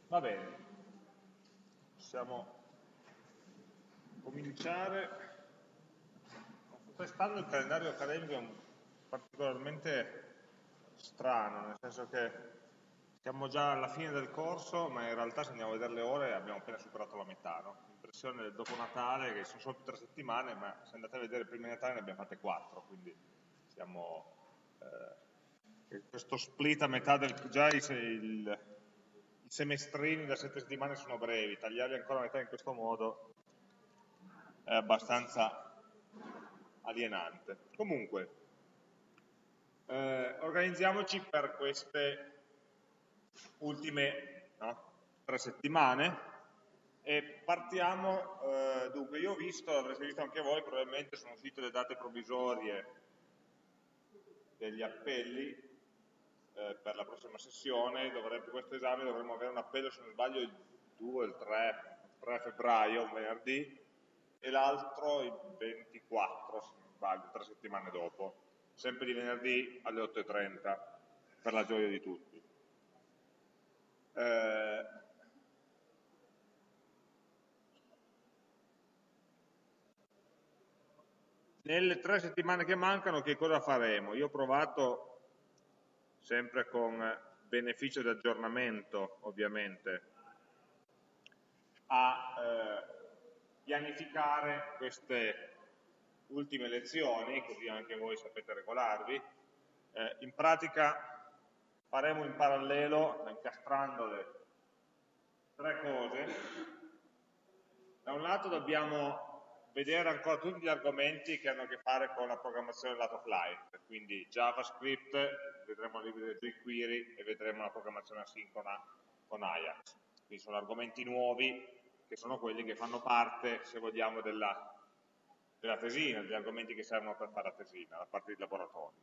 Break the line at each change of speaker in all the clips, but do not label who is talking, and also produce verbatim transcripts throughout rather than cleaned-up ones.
Va bene, possiamo cominciare. Quest'anno il calendario accademico è un- particolarmente strano, nel senso che siamo già alla fine del corso, ma in realtà se andiamo a vedere le ore abbiamo appena superato la metà, no? L'impressione del dopo Natale, che sono solo tre settimane, ma se andate a vedere il primo Natale ne abbiamo fatte quattro, quindi siamo... eh, questo split a metà del... già i, il, i semestrini da sette settimane sono brevi, tagliarli ancora a metà in questo modo è abbastanza alienante. Comunque, eh, organizziamoci per queste ultime no, tre settimane e partiamo, eh, dunque io ho visto, l'avrete visto anche voi, probabilmente sono uscite le date provvisorie degli appelli eh, per la prossima sessione. Dovrebbe, per questo esame dovremmo avere un appello, se non sbaglio, il due, il tre, tre febbraio, un venerdì, e l'altro il ventiquattro, se non sbaglio, tre settimane dopo, sempre di venerdì alle otto e trenta, per la gioia di tutti. Eh, nelle tre settimane che mancano che cosa faremo? Io ho provato, sempre con beneficio di aggiornamento ovviamente, a eh, pianificare queste ultime lezioni, così anche voi sapete regolarvi. Eh, in pratica faremo in parallelo, incastrandole, tre cose. Da un lato dobbiamo vedere ancora tutti gli argomenti che hanno a che fare con la programmazione lato client, quindi JavaScript, vedremo il jQuery e vedremo la programmazione asincrona con Ajax. Quindi sono argomenti nuovi che sono quelli che fanno parte, se vogliamo, della, della tesina, degli argomenti che servono per fare la tesina, la parte di laboratorio.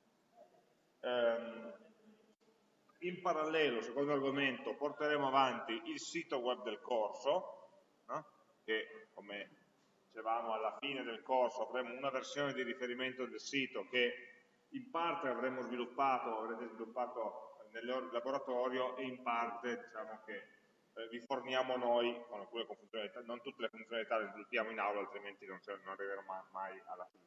Um, in parallelo, secondo argomento, porteremo avanti il sito web del corso, no? Che, come dicevamo, alla fine del corso avremo una versione di riferimento del sito che in parte avremo sviluppato, avrete sviluppato nelle ore di laboratorio, e in parte diciamo che eh, vi forniamo noi con alcune funzionalità. Non tutte le funzionalità le sviluppiamo in aula, altrimenti non, non arriveremo mai, mai alla fine.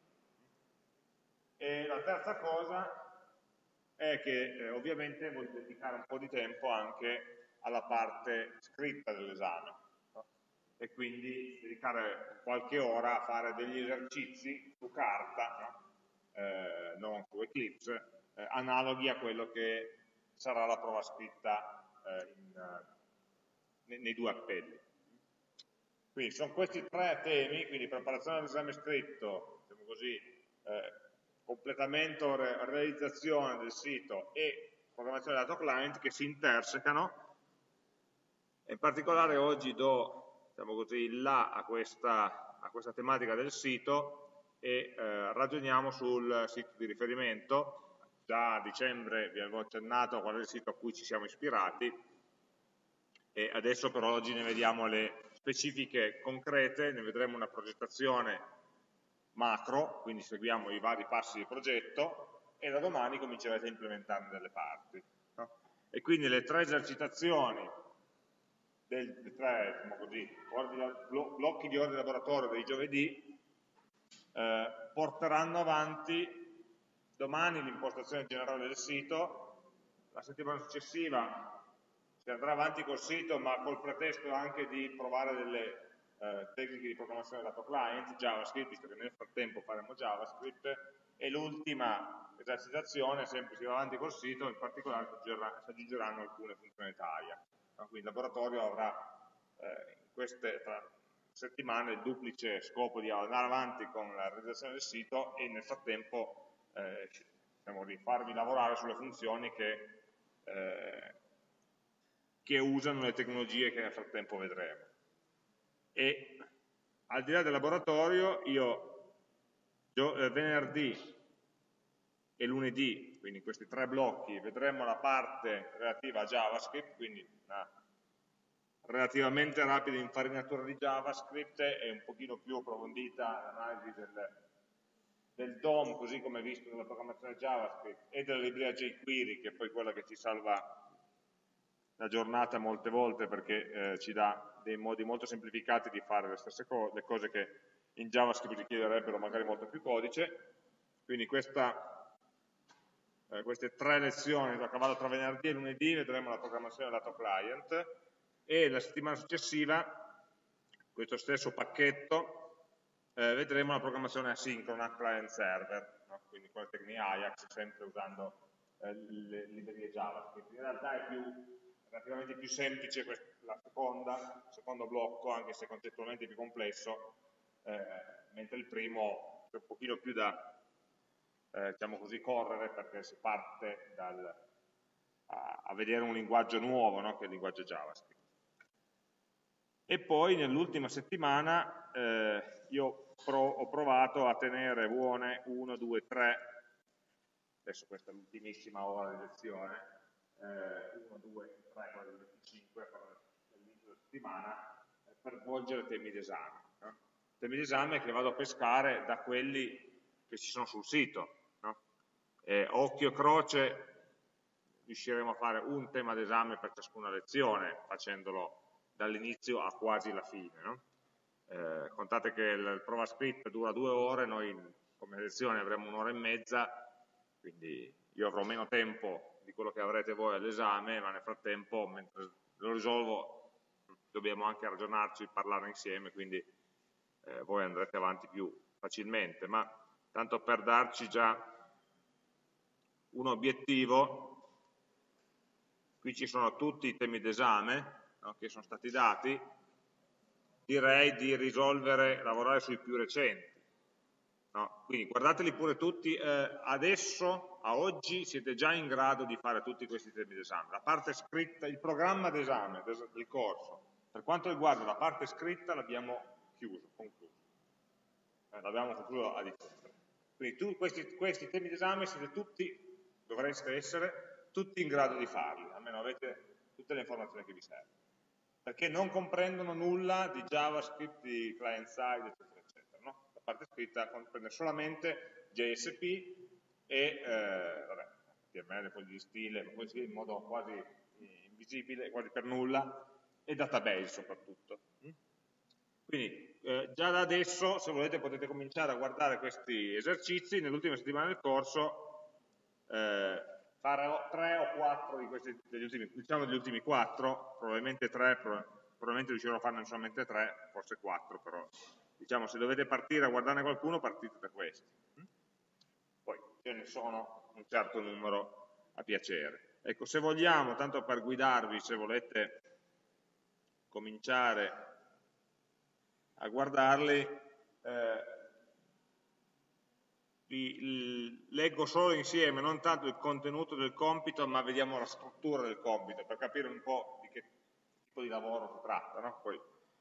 E la terza cosa è che eh, ovviamente voglio dedicare un po' di tempo anche alla parte scritta dell'esame, no? E quindi dedicare qualche ora a fare degli esercizi su carta, no? eh, non su Eclipse, eh, analoghi a quello che sarà la prova scritta eh, in, uh, nei due appelli. Quindi sono questi tre temi, quindi preparazione dell'esame scritto, diciamo così, eh, completamento o re realizzazione del sito e programmazione del lato client, che si intersecano. In particolare oggi do, diciamo così, il là a questa, a questa tematica del sito e eh, ragioniamo sul sito di riferimento. Già a dicembre vi avevo accennato qual è il sito a cui ci siamo ispirati, e adesso per oggi ne vediamo le specifiche concrete, ne vedremo una progettazione macro, quindi seguiamo i vari passi del progetto, e da domani comincerete a implementarne delle parti. No? E quindi le tre esercitazioni, dei tre diciamo così, blocchi di ore di laboratorio dei giovedì, eh, porteranno avanti domani l'impostazione generale del sito, la settimana successiva si andrà avanti col sito, ma col pretesto anche di provare delle eh, tecniche di programmazione lato client, JavaScript, visto che nel frattempo faremo JavaScript, e l'ultima esercitazione, sempre si va avanti col sito, in particolare si aggiungeranno alcune funzionalità Ajax. Quindi il laboratorio avrà eh, in queste tra, settimane il duplice scopo di andare avanti con la realizzazione del sito e nel frattempo eh, diciamo, di farvi lavorare sulle funzioni che eh, che usano le tecnologie che nel frattempo vedremo. E al di là del laboratorio, io eh, venerdì e lunedì, quindi questi tre blocchi, vedremo la parte relativa a JavaScript, quindi una relativamente rapida infarinatura di JavaScript e un pochino più approfondita l'analisi del, del D O M, così come visto nella programmazione JavaScript, e della libreria jQuery, che è poi quella che ci salva la giornata molte volte perché eh, ci dà dei modi molto semplificati di fare le stesse cose, le cose che in JavaScript richiederebbero magari molto più codice. Quindi questa, eh, queste tre lezioni a cavallo tra venerdì e lunedì vedremo la programmazione lato client, e la settimana successiva questo stesso pacchetto eh, vedremo la programmazione asincrona client-server, no? Quindi con le tecniche Ajax, sempre usando eh, le librerie JavaScript. In realtà è più, relativamente più semplice la seconda, il secondo blocco, anche se concettualmente più complesso, eh, mentre il primo è un pochino più da, eh, diciamo così, correre, perché si parte dal, a, a vedere un linguaggio nuovo, no? Che è il linguaggio JavaScript. E poi nell'ultima settimana eh, io pro, ho provato a tenere buone uno, due, tre, adesso questa è l'ultimissima ora di lezione, uno, due, tre, quella del venticinque, all'inizio della settimana, eh, per svolgere temi d'esame. No? Temi d'esame che vado a pescare da quelli che ci sono sul sito. No? Eh, occhio e croce riusciremo a fare un tema d'esame per ciascuna lezione, facendolo dall'inizio a quasi la fine. No? Eh, contate che il prova script dura due ore, noi come lezione avremo un'ora e mezza, quindi io avrò meno tempo di quello che avrete voi all'esame, ma nel frattempo, mentre lo risolvo, dobbiamo anche ragionarci, parlare insieme, quindi eh, voi andrete avanti più facilmente. Ma tanto per darci già un obiettivo, qui ci sono tutti i temi d'esame, no, che sono stati dati, direi di risolvere, lavorare sui più recenti. No? Quindi guardateli pure tutti, eh, adesso, a oggi, siete già in grado di fare tutti questi temi d'esame. La parte scritta, il programma d'esame del corso, per quanto riguarda la parte scritta l'abbiamo chiuso, concluso. Eh, l'abbiamo concluso a dicembre. Quindi tu, questi, questi temi d'esame siete tutti, dovreste essere, tutti in grado di farli, almeno avete tutte le informazioni che vi servono. Perché non comprendono nulla di JavaScript, di client-side, eccetera, eccetera. No? La parte scritta comprende solamente J S P e, eh, vabbè, H T M L, poi di stile, ma poi in modo quasi invisibile, quasi per nulla, e database soprattutto. Quindi eh, già da adesso, se volete, potete cominciare a guardare questi esercizi. Nell'ultima settimana del corso eh, farò tre o quattro di questi, degli ultimi, diciamo degli ultimi quattro, probabilmente tre, probabilmente riuscirò a farne solamente tre, forse quattro, però diciamo se dovete partire a guardarne qualcuno, partite da questi. Poi ce ne sono un certo numero a piacere. Ecco, se vogliamo, tanto per guidarvi, se volete cominciare a guardarli, eh, vi leggo solo insieme, non tanto il contenuto del compito, ma vediamo la struttura del compito, per capire un po' di che tipo di lavoro si tratta. No? Poi,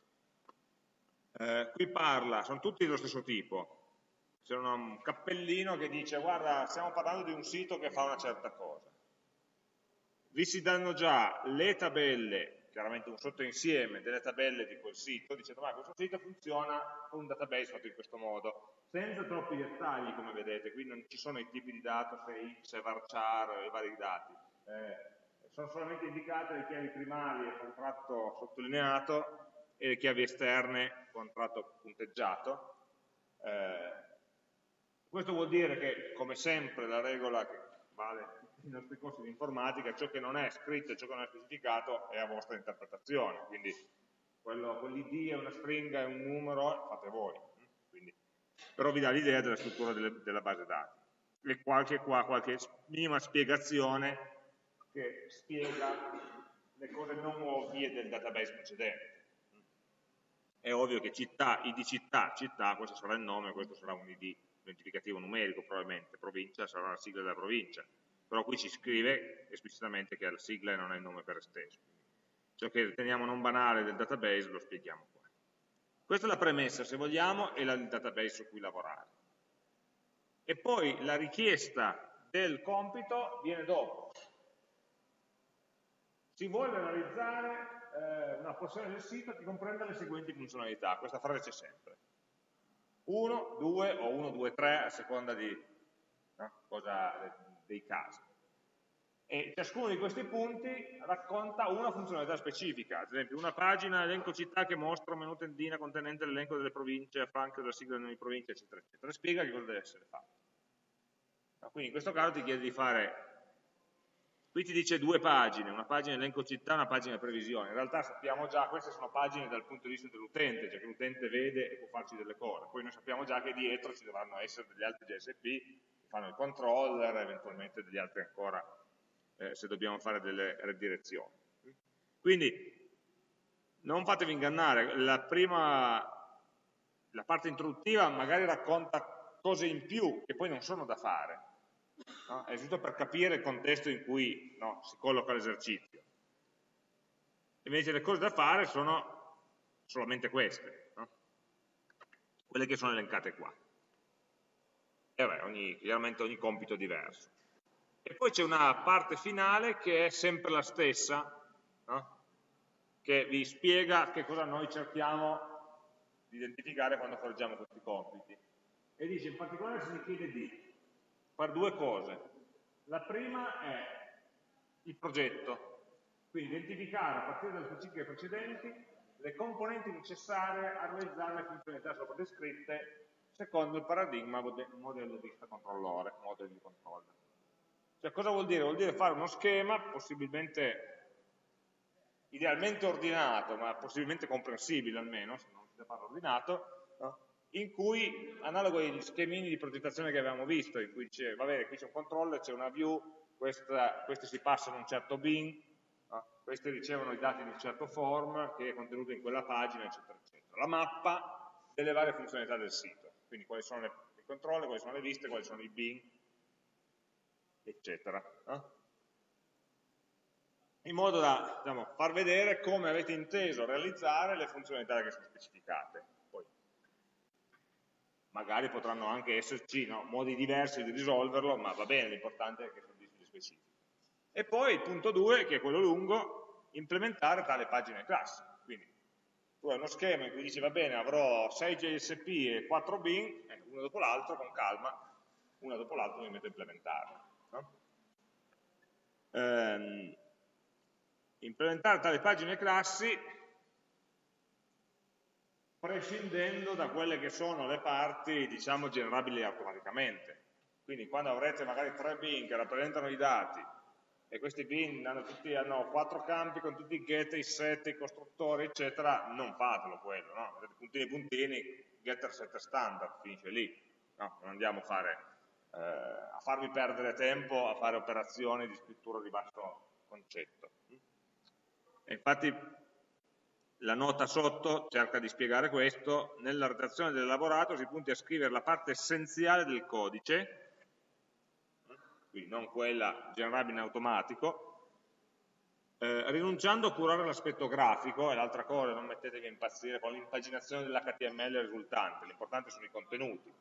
eh, qui parla, sono tutti dello stesso tipo, c'è un cappellino che dice guarda, stiamo parlando di un sito che fa una certa cosa. Vi si danno già le tabelle, chiaramente un sottoinsieme delle tabelle di quel sito, dicendo ma questo sito funziona con un database fatto in questo modo, senza troppi dettagli come vedete, qui non ci sono i tipi di dato, se X, varchar, i vari dati, eh, sono solamente indicate le chiavi primarie, contratto sottolineato, e le chiavi esterne, contratto punteggiato. Eh, questo vuol dire che, come sempre, la regola che vale nei nostri corsi di informatica, ciò che non è scritto e ciò che non è specificato è a vostra interpretazione, quindi quello, quell'I D è una stringa, è un numero, fate voi, quindi, però vi dà l'idea della struttura delle, della base dati. E qualche, qua, qualche minima spiegazione che spiega le cose non ovvie del database precedente. È ovvio che città, I D città, città, questo sarà il nome, questo sarà un I D identificativo numerico probabilmente, provincia sarà la sigla della provincia, però qui ci scrive esplicitamente che la sigla non è il nome per esteso. Ciò che riteniamo non banale del database lo spieghiamo qua. Questa è la premessa, se vogliamo, e il database su cui lavorare. E poi la richiesta del compito viene dopo. Si vuole realizzare eh, una porzione del sito che comprenda le seguenti funzionalità, questa frase c'è sempre. uno, due o uno, due, tre a seconda di, no, cosa, dei casi. E ciascuno di questi punti racconta una funzionalità specifica, ad esempio una pagina elenco città che mostra un menu tendina contenente l'elenco delle province, a fianco della sigla di ogni provincia, eccetera, eccetera, e spiega che cosa deve essere fatto. Quindi in questo caso ti chiede di fare, qui ti dice due pagine, una pagina elenco città e una pagina previsione, in realtà sappiamo già, queste sono pagine dal punto di vista dell'utente, cioè che l'utente vede e può farci delle cose, poi noi sappiamo già che dietro ci dovranno essere degli altri G S P che fanno il controller, eventualmente degli altri ancora, eh, se dobbiamo fare delle redirezioni. Quindi non fatevi ingannare, la prima, la parte introduttiva magari racconta cose in più che poi non sono da fare, no? È giusto per capire il contesto in cui, no, si colloca l'esercizio. Invece le cose da fare sono solamente queste, no? Quelle che sono elencate qua. E vabbè, ogni, chiaramente ogni compito è diverso. E poi c'è una parte finale che è sempre la stessa, no? Che vi spiega che cosa noi cerchiamo di identificare quando correggiamo questi compiti. E dice, in particolare si richiede di fare due cose. La prima è il progetto, quindi identificare a partire dalle specifiche precedenti le componenti necessarie a realizzare le funzionalità sopra descritte secondo il paradigma modello vista controllore, model di controller. Cioè, cosa vuol dire? Vuol dire fare uno schema, possibilmente, idealmente ordinato, ma possibilmente comprensibile almeno, se non si deve fare ordinato, no? In cui, analogo agli schemini di progettazione che avevamo visto, in cui dice, va bene, qui c'è un controller, c'è una view, questa, questi si passano un certo bin, no? Questi ricevono i dati di un certo form che è contenuto in quella pagina, eccetera, eccetera. La mappa delle varie funzionalità del sito, quindi quali sono le, i controller, quali sono le liste, quali sono i bin, eccetera, no? In modo da, diciamo, far vedere come avete inteso realizzare le funzionalità che sono specificate. Poi, magari potranno anche esserci, no, modi diversi di risolverlo, ma va bene, l'importante è che soddisfi le specifiche. E poi il punto due, che è quello lungo, implementare tale pagina classe. Quindi tu hai uno schema in cui dici, va bene, avrò sei J S P e quattro bin, eh, uno dopo l'altro, con calma, uno dopo l'altro mi metto a implementarlo. No? Ehm, implementare tale pagine classi prescindendo da quelle che sono le parti, diciamo, generabili automaticamente. Quindi quando avrete magari tre bin che rappresentano i dati e questi bin hanno, tutti, hanno quattro campi con tutti i get, i set, i costruttori, eccetera, non fatelo quello, no? Vedete puntini puntini, getter, setter standard, finisce lì. No? Non andiamo a fare eh, a farvi perdere tempo a fare operazioni di scrittura di basso concetto. E infatti la nota sotto cerca di spiegare questo: nella redazione dell'elaborato si punti a scrivere la parte essenziale del codice, quindi non quella generabile in automatico, eh, rinunciando a curare l'aspetto grafico, è l'altra cosa, non mettetevi a impazzire con l'impaginazione dell'H T M L risultante, l'importante sono i contenuti.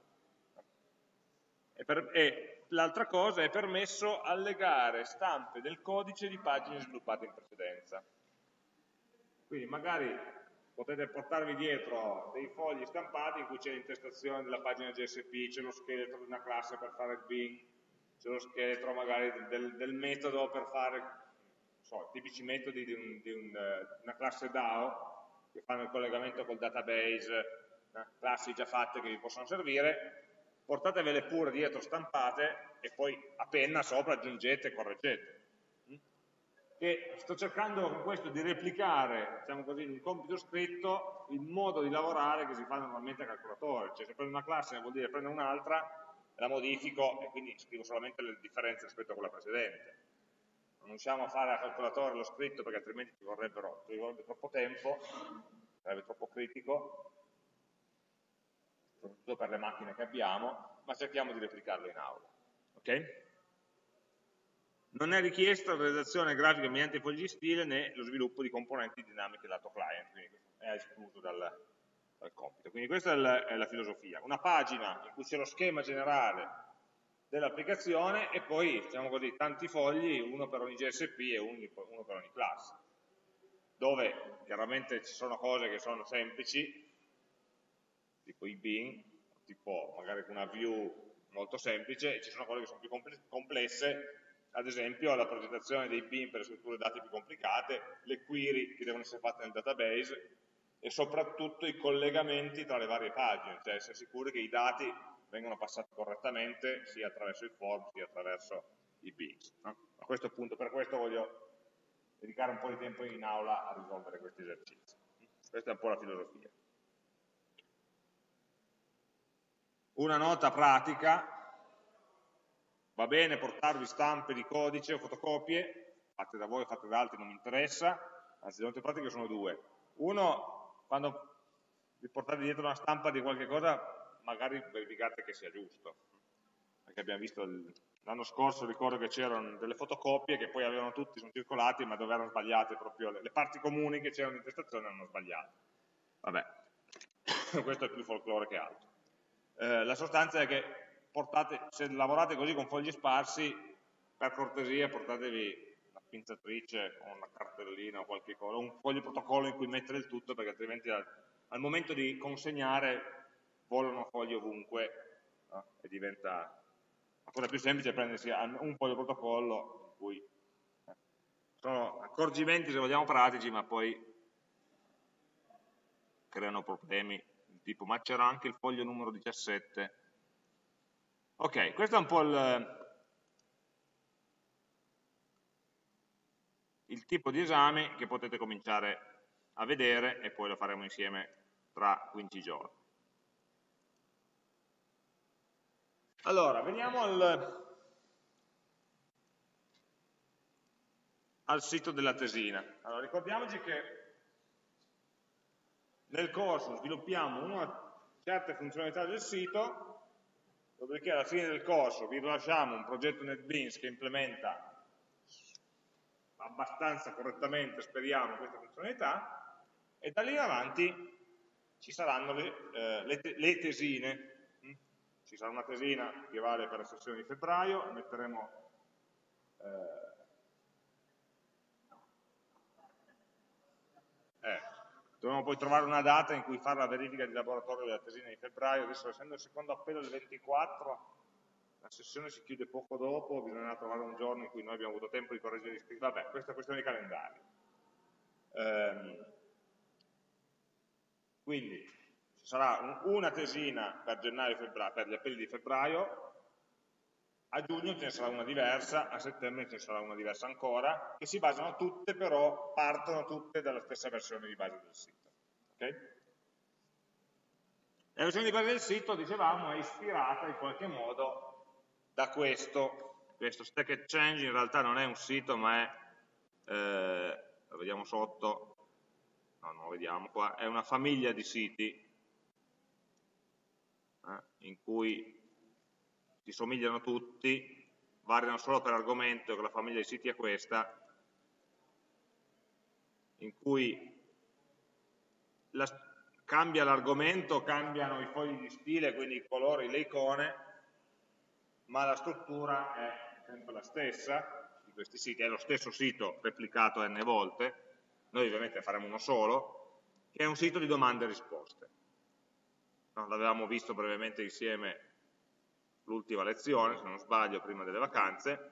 E l'altra cosa è permesso allegare stampe del codice di pagine sviluppate in precedenza. Quindi magari potete portarvi dietro dei fogli stampati in cui c'è l'intestazione della pagina J S P, c'è lo scheletro di una classe per fare il bin, c'è lo scheletro magari del, del metodo per fare, non so, tipici metodi di, un, di un, una classe D A O che fanno il collegamento col database, eh, classi già fatte che vi possono servire. Portatevele pure dietro stampate e poi a penna sopra aggiungete e correggete. E sto cercando con questo di replicare, diciamo così, in un compito scritto il modo di lavorare che si fa normalmente a calcolatore. Cioè se prendo una classe vuol dire prendo un'altra, la modifico e quindi scrivo solamente le differenze rispetto a quella precedente. Non riusciamo a fare a calcolatore lo scritto perché altrimenti ci vorrebbero, ci vorrebbe troppo tempo, sarebbe troppo critico, soprattutto per le macchine che abbiamo, ma cerchiamo di replicarlo in aula. Ok? Non è richiesta la realizzazione grafica mediante fogli di stile né lo sviluppo di componenti dinamiche lato client, quindi è escluso dal, dal compito. Quindi questa è la, è la filosofia. Una pagina in cui c'è lo schema generale dell'applicazione e poi, diciamo così, tanti fogli, uno per ogni J S P e uno per ogni classe, dove chiaramente ci sono cose che sono semplici, tipo i bin, tipo magari una view molto semplice, e ci sono cose che sono più complesse, ad esempio la progettazione dei bin per le strutture dati più complicate, le query che devono essere fatte nel database e soprattutto i collegamenti tra le varie pagine, cioè essere sicuri che i dati vengono passati correttamente sia attraverso il form sia attraverso i bins. No? A questo punto, per questo voglio dedicare un po' di tempo in aula a risolvere questi esercizi. Questa è un po' la filosofia. Una nota pratica: va bene portarvi stampe di codice o fotocopie, fatte da voi o fatte da altri, non mi interessa, anzi le note pratiche sono due. Uno, quando vi portate dietro una stampa di qualche cosa, magari verificate che sia giusto, perché abbiamo visto l'anno scorso, ricordo che c'erano delle fotocopie che poi avevano tutti, sono circolati, ma dove erano sbagliate proprio le, le parti comuni che c'erano in intestazione erano sbagliate. Vabbè, questo è più folklore che altro. Eh, la sostanza è che portate, se lavorate così con fogli sparsi, per cortesia portatevi una pinzatrice o una cartellina o qualche cosa, un foglio di protocollo in cui mettere il tutto, perché altrimenti al, al momento di consegnare volano fogli ovunque, no? E diventa la cosa più semplice prendersi un foglio di protocollo in cui eh, sono accorgimenti, se vogliamo, pratici, ma poi creano problemi tipo, ma c'era anche il foglio numero diciassette. Ok, questo è un po' il, il tipo di esame che potete cominciare a vedere e poi lo faremo insieme tra quindici giorni. Allora, veniamo al, al sito della tesina. Allora, ricordiamoci che nel corso sviluppiamo una certe funzionalità del sito, dopodiché alla fine del corso vi rilasciamo un progetto NetBeans che implementa abbastanza correttamente, speriamo, questa funzionalità, e da lì in avanti ci saranno le, eh, le, te le tesine. Ci sarà una tesina che vale per la sessione di febbraio, metteremo eh, eh, dobbiamo poi trovare una data in cui fare la verifica di laboratorio della tesina di febbraio. Adesso, essendo il secondo appello del ventiquattro, la sessione si chiude poco dopo, bisognerà trovare un giorno in cui noi abbiamo avuto tempo di correggere gli iscritti. Vabbè, questa è questione di calendario. Ehm, quindi ci sarà un, una tesina per gennaio e febbraio, per gli appelli di febbraio, a giugno ce ne sarà una diversa, a settembre ce ne sarà una diversa ancora, che si basano tutte, però partono tutte dalla stessa versione di base del sito. Okay? La versione di base del sito, dicevamo, è ispirata in qualche modo da questo. Questo Stack Exchange in realtà non è un sito, ma è, eh, lo vediamo sotto, no, non lo vediamo qua, è una famiglia di siti eh, in cui si somigliano tutti, variano solo per argomento, che la famiglia di siti è questa, in cui la, cambia l'argomento, cambiano i fogli di stile, quindi i colori, le icone, ma la struttura è sempre la stessa di questi siti, è lo stesso sito replicato n volte, noi ovviamente faremo uno solo, che è un sito di domande e risposte. No, l'avevamo visto brevemente insieme l'ultima lezione, se non sbaglio, prima delle vacanze,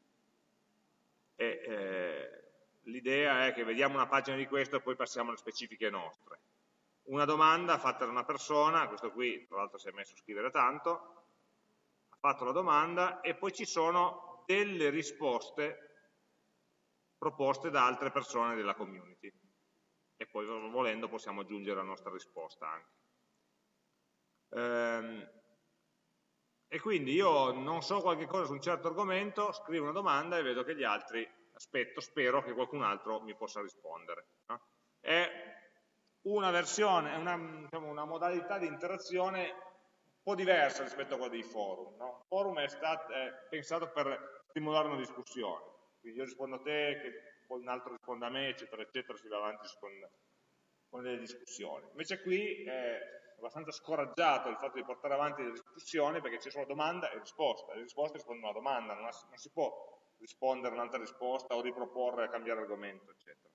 e eh, l'idea è che vediamo una pagina di questo e poi passiamo alle specifiche nostre. Una domanda fatta da una persona, questo qui tra l'altro si è messo a scrivere tanto, ha fatto la domanda e poi ci sono delle risposte proposte da altre persone della community e poi volendo possiamo aggiungere la nostra risposta anche. Ehm, E quindi io non so qualche cosa su un certo argomento, scrivo una domanda e vedo che gli altri, aspetto, spero che qualcun altro mi possa rispondere. No? È una versione, è una, diciamo, una modalità di interazione un po' diversa rispetto a quella dei forum. No? Il forum è, stato, è pensato per stimolare una discussione, quindi io rispondo a te, che poi un altro risponde a me, eccetera, eccetera, si va avanti con, con delle discussioni. Invece qui è abbastanza scoraggiato il fatto di portare avanti le discussioni perché c'è solo domanda e risposta, le risposte rispondono a una domanda, non, ha, non si può rispondere a un'altra risposta o riproporre, cambiare argomento, eccetera.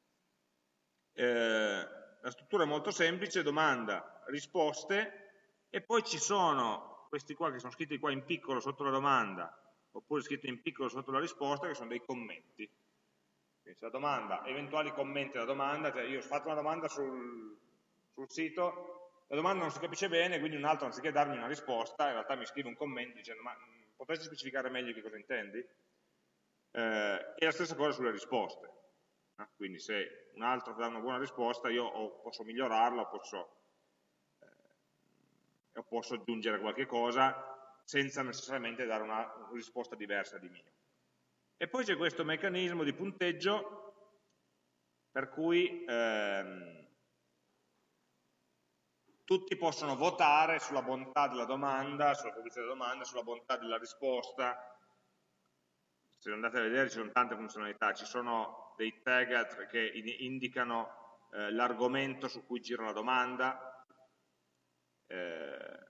Eh, la struttura è molto semplice, domanda, risposte, e poi ci sono questi qua che sono scritti qua in piccolo sotto la domanda, oppure scritto in piccolo sotto la risposta, che sono dei commenti. Quindi la domanda, eventuali commenti alla domanda, cioè io ho fatto una domanda sul, sul sito, la domanda non si capisce bene, quindi un altro anziché darmi una risposta, in realtà mi scrive un commento dicendo ma potresti specificare meglio che cosa intendi? Eh, e la stessa cosa sulle risposte. Eh? Quindi se un altro dà una buona risposta, io o posso migliorarla o posso, eh, o posso aggiungere qualche cosa senza necessariamente dare una, una risposta diversa di mio. E poi c'è questo meccanismo di punteggio per cui ehm, tutti possono votare sulla bontà della domanda, sulla pubblicazione della domanda, sulla bontà della risposta. Se andate a vedere ci sono tante funzionalità, ci sono dei tag che indicano eh, l'argomento su cui gira la domanda, eh,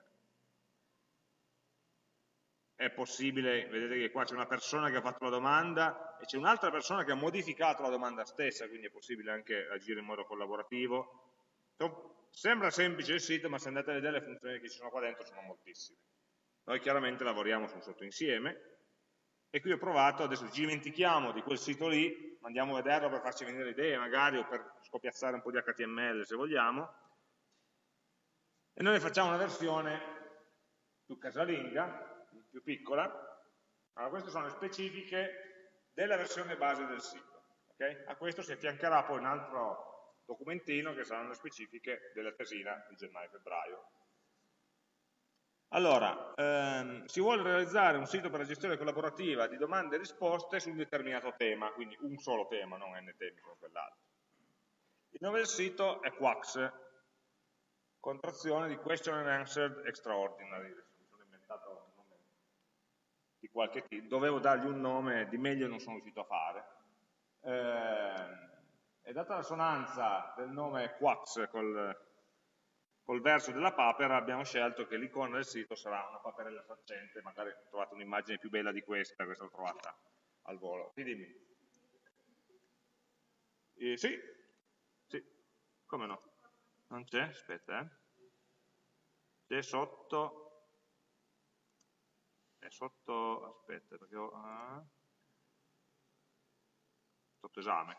è possibile, vedete che qua c'è una persona che ha fatto la domanda e c'è un'altra persona che ha modificato la domanda stessa, quindi è possibile anche agire in modo collaborativo. Sembra semplice il sito, ma se andate a vedere le funzioni che ci sono qua dentro sono moltissime. Noi chiaramente lavoriamo su un sottoinsieme e qui ho provato, adesso ci dimentichiamo di quel sito lì, andiamo a vederlo per farci venire idee magari o per scopiazzare un po' di H T M L se vogliamo, e noi ne facciamo una versione più casalinga, più piccola. Allora, queste sono le specifiche della versione base del sito. Okay? A questo si affiancherà poi un altro documentino che saranno le specifiche della tesina di gennaio-febbraio. Allora, ehm, si vuole realizzare un sito per la gestione collaborativa di domande e risposte su un determinato tema, quindi un solo tema, non n temi come quell'altro. Il nome del sito è Quax, contrazione di Question and Answered Extraordinary. Mi sono inventato un nome di qualche tipo, dovevo dargli un nome, di meglio non sono riuscito a fare. Eh, e data l'assonanza del nome Quax col, col verso della papera, abbiamo scelto che l'icona del sito sarà una paperella saccente, magari trovate un'immagine più bella di questa, questa l'ho trovata al volo. Sì, dimmi. Eh, sì, sì, come no? Non c'è? Aspetta, eh. C'è sotto, è sotto, aspetta, perché ho, ah, sotto esame.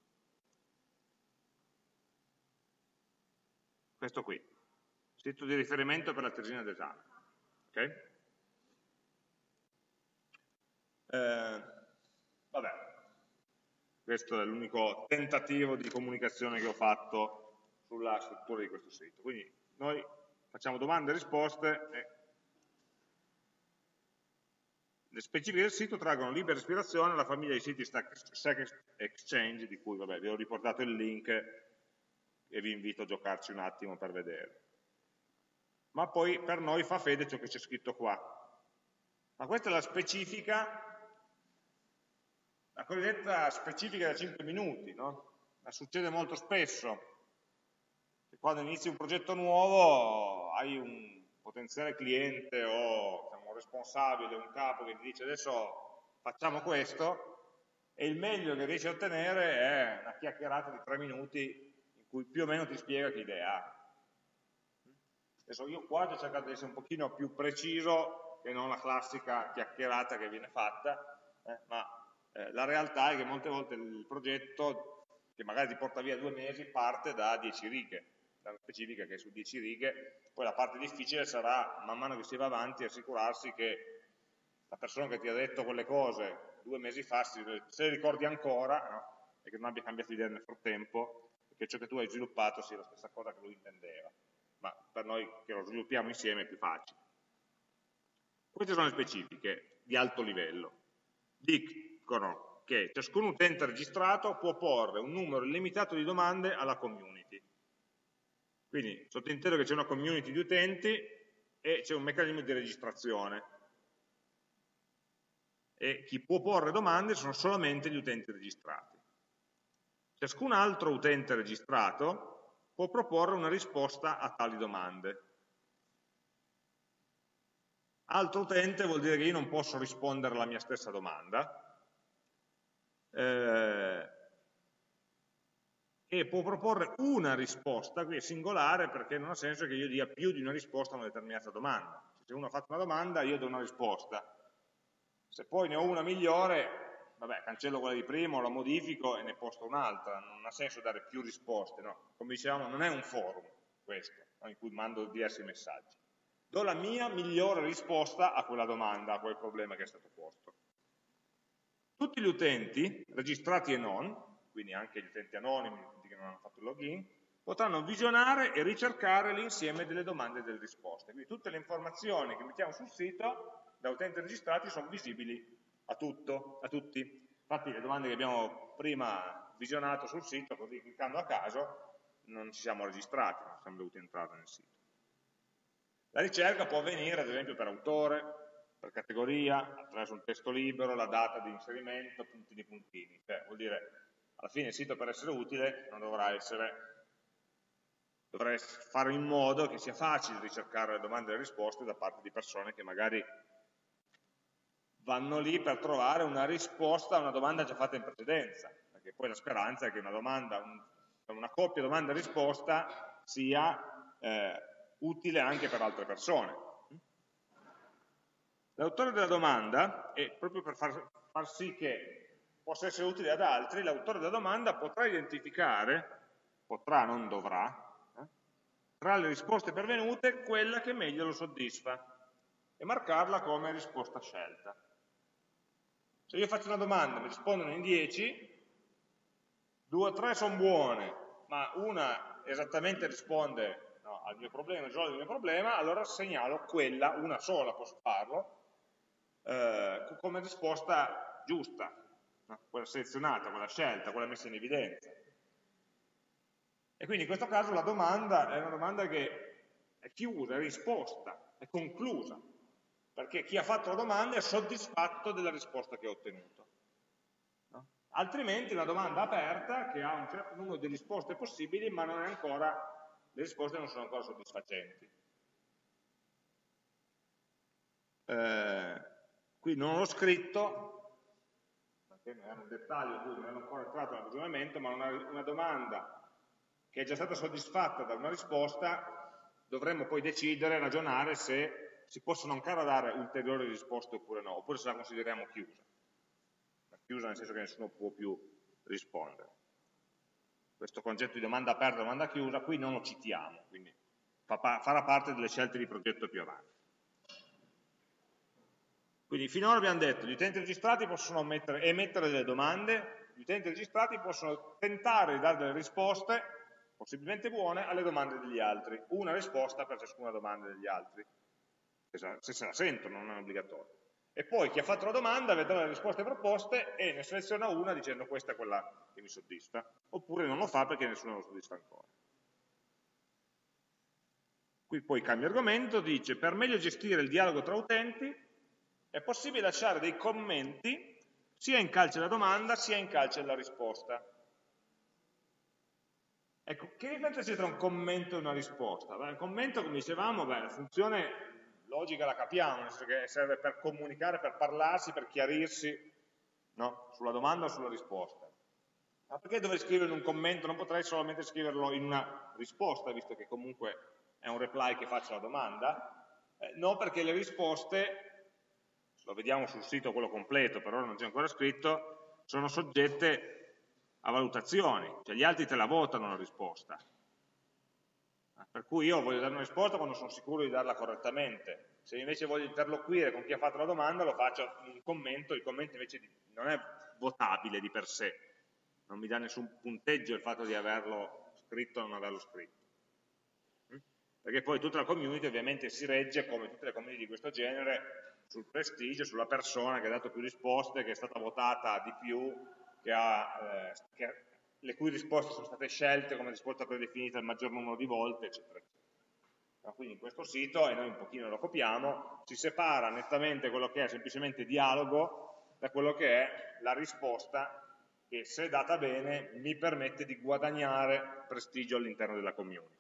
Questo qui, sito di riferimento per la tesina d'esame. Ok? Eh, vabbè, questo è l'unico tentativo di comunicazione che ho fatto sulla struttura di questo sito. Quindi noi facciamo domande e risposte e le specifiche del sito traggono libera ispirazione alla famiglia di siti Stack Exchange, di cui vabbè, vi ho riportato il link e vi invito a giocarci un attimo per vedere. Ma poi per noi fa fede ciò che c'è scritto qua. Ma questa è la specifica, la cosiddetta specifica da cinque minuti, no? Ma succede molto spesso che quando inizi un progetto nuovo hai un potenziale cliente o diciamo, un responsabile, un capo che ti dice adesso facciamo questo e il meglio che riesci a ottenere è una chiacchierata di tre minuti in cui più o meno ti spiega che idea ha. Adesso io qua ho cercato di essere un pochino più preciso che non la classica chiacchierata che viene fatta, eh, ma eh, la realtà è che molte volte il progetto, che magari ti porta via due mesi, parte da dieci righe, da una specifica che è su dieci righe, poi la parte difficile sarà, man mano che si va avanti, assicurarsi che la persona che ti ha detto quelle cose due mesi fa, se le ricordi ancora, no? E che non abbia cambiato idea nel frattempo, e che ciò che tu hai sviluppato sia la stessa cosa che lui intendeva. Ma per noi che lo sviluppiamo insieme è più facile. Queste sono le specifiche di alto livello. Dicono che ciascun utente registrato può porre un numero illimitato di domande alla community. Quindi sottintendo che c'è una community di utenti e c'è un meccanismo di registrazione. E chi può porre domande sono solamente gli utenti registrati. Ciascun altro utente registrato può proporre una risposta a tali domande. Altro utente vuol dire che io non posso rispondere alla mia stessa domanda eh, e può proporre una risposta, qui è singolare perché non ha senso che io dia più di una risposta a una determinata domanda. Se uno ha fatto una domanda io do una risposta, Se poi ne ho una migliore, vabbè, cancello quella di prima, o la modifico e ne posto un'altra, non ha senso dare più risposte, no? Come dicevamo, non è un forum questo, no? In cui mando diversi messaggi. Do la mia migliore risposta a quella domanda, a quel problema che è stato posto. Tutti gli utenti, registrati e non, quindi anche gli utenti anonimi, gli utenti che non hanno fatto il login, potranno visionare e ricercare l'insieme delle domande e delle risposte. Quindi tutte le informazioni che mettiamo sul sito da utenti registrati sono visibili a, tutto, a tutti. Infatti le domande che abbiamo prima visionato sul sito, così cliccando a caso, non ci siamo registrati, non siamo dovuti entrare nel sito. La ricerca può avvenire ad esempio per autore, per categoria, attraverso un testo libero, la data di inserimento, puntini puntini. Cioè, vuol dire, alla fine il sito per essere utile non dovrà essere, dovrà fare in modo che sia facile ricercare le domande e le risposte da parte di persone che magari vanno lì per trovare una risposta a una domanda già fatta in precedenza, perché poi la speranza è che una domanda, un, una coppia domanda e risposta sia eh, utile anche per altre persone. L'autore della domanda, e proprio per far, far sì che possa essere utile ad altri, l'autore della domanda potrà identificare, potrà, non dovrà, eh, tra le risposte pervenute quella che meglio lo soddisfa e marcarla come risposta scelta. Se io faccio una domanda e mi rispondono in dieci, due o tre sono buone, ma una esattamente risponde no, al mio problema, risolve il mio problema, allora segnalo quella, una sola posso farlo, eh, come risposta giusta, no? Quella selezionata, quella scelta, quella messa in evidenza. E quindi in questo caso la domanda è una domanda che è chiusa, è risposta, è conclusa, perché chi ha fatto la domanda è soddisfatto della risposta che ha ottenuto. No? Altrimenti una domanda aperta che ha un certo numero di risposte possibili, ma non è ancora, le risposte non sono ancora soddisfacenti. Eh, qui non l'ho scritto, perché è un dettaglio in cui non ero ancora entrato nel ragionamento, ma una, una domanda che è già stata soddisfatta da una risposta, dovremmo poi decidere, ragionare se si possono ancora dare ulteriori risposte oppure no, oppure se la consideriamo chiusa. Chiusa nel senso che nessuno può più rispondere. Questo concetto di domanda aperta e domanda chiusa qui non lo citiamo, quindi fa pa farà parte delle scelte di progetto più avanti. Quindi finora abbiamo detto che gli utenti registrati possono mettere, emettere delle domande, gli utenti registrati possono tentare di dare delle risposte, possibilmente buone, alle domande degli altri. Una risposta per ciascuna domanda degli altri, se se la sentono, non è obbligatorio. E poi chi ha fatto la domanda vedrà le risposte proposte e ne seleziona una dicendo questa è quella che mi soddisfa, oppure non lo fa perché nessuno lo soddisfa ancora. Qui poi cambia argomento, dice per meglio gestire il dialogo tra utenti è possibile lasciare dei commenti sia in calce alla domanda sia in calce alla risposta. Ecco, che differenza c'è tra un commento e una risposta? Beh, un commento, come dicevamo, beh, la funzione logica la capiamo, nel senso che serve per comunicare, per parlarsi, per chiarirsi, no? Sulla domanda o sulla risposta. Ma perché dovrei scriverlo in un commento? Non potrei solamente scriverlo in una risposta, visto che comunque è un reply che faccio alla domanda? Eh, no, perché le risposte, lo vediamo sul sito quello completo, per ora non c'è ancora scritto, sono soggette a valutazioni, cioè gli altri te la votano la risposta. Per cui io voglio dare una risposta quando sono sicuro di darla correttamente. Se invece voglio interloquire con chi ha fatto la domanda, lo faccio in un commento, il commento invece non è votabile di per sé, non mi dà nessun punteggio il fatto di averlo scritto o non averlo scritto. Perché poi tutta la community ovviamente si regge, come tutte le community di questo genere, sul prestigio, sulla persona che ha dato più risposte, che è stata votata di più, che ha, eh, che, le cui risposte sono state scelte come risposta predefinita il maggior numero di volte, eccetera, eccetera. Quindi in questo sito, e noi un pochino lo copiamo, si separa nettamente quello che è semplicemente dialogo da quello che è la risposta che, se data bene, mi permette di guadagnare prestigio all'interno della community.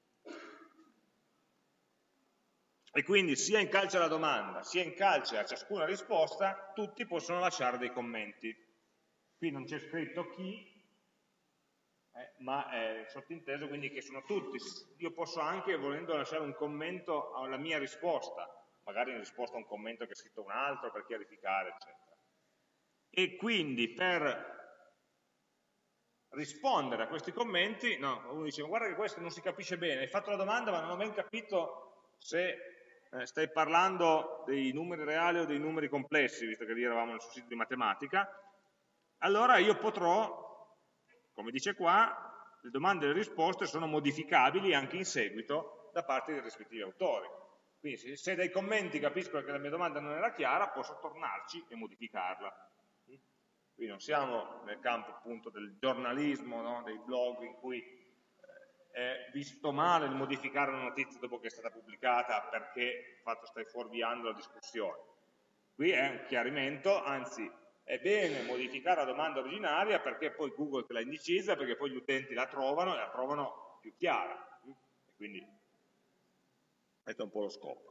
E quindi sia in calce alla domanda, sia in calce a ciascuna risposta, tutti possono lasciare dei commenti. Qui non c'è scritto chi, eh, ma è sottinteso quindi che sono tutti. Io posso anche, volendo, lasciare un commento alla mia risposta, magari in risposta a un commento che ha scritto un altro, per chiarificare, eccetera. E quindi per rispondere a questi commenti, no, uno dice, guarda che questo non si capisce bene, hai fatto la domanda ma non ho ben capito se eh, stai parlando dei numeri reali o dei numeri complessi, visto che lì eravamo nel suo sito di matematica, allora io potrò, come dice qua, le domande e le risposte sono modificabili anche in seguito da parte dei rispettivi autori. Quindi se, se dai commenti capisco che la mia domanda non era chiara, posso tornarci e modificarla. Qui non siamo nel campo appunto del giornalismo, no? Dei blog in cui eh, è visto male il modificare una notizia dopo che è stata pubblicata perché di fatto stai fuorviando la discussione. Qui è un chiarimento, anzi è bene modificare la domanda originaria perché poi Google te la indicizza, perché poi gli utenti la trovano e la trovano più chiara. E quindi questo è un po' lo scopo.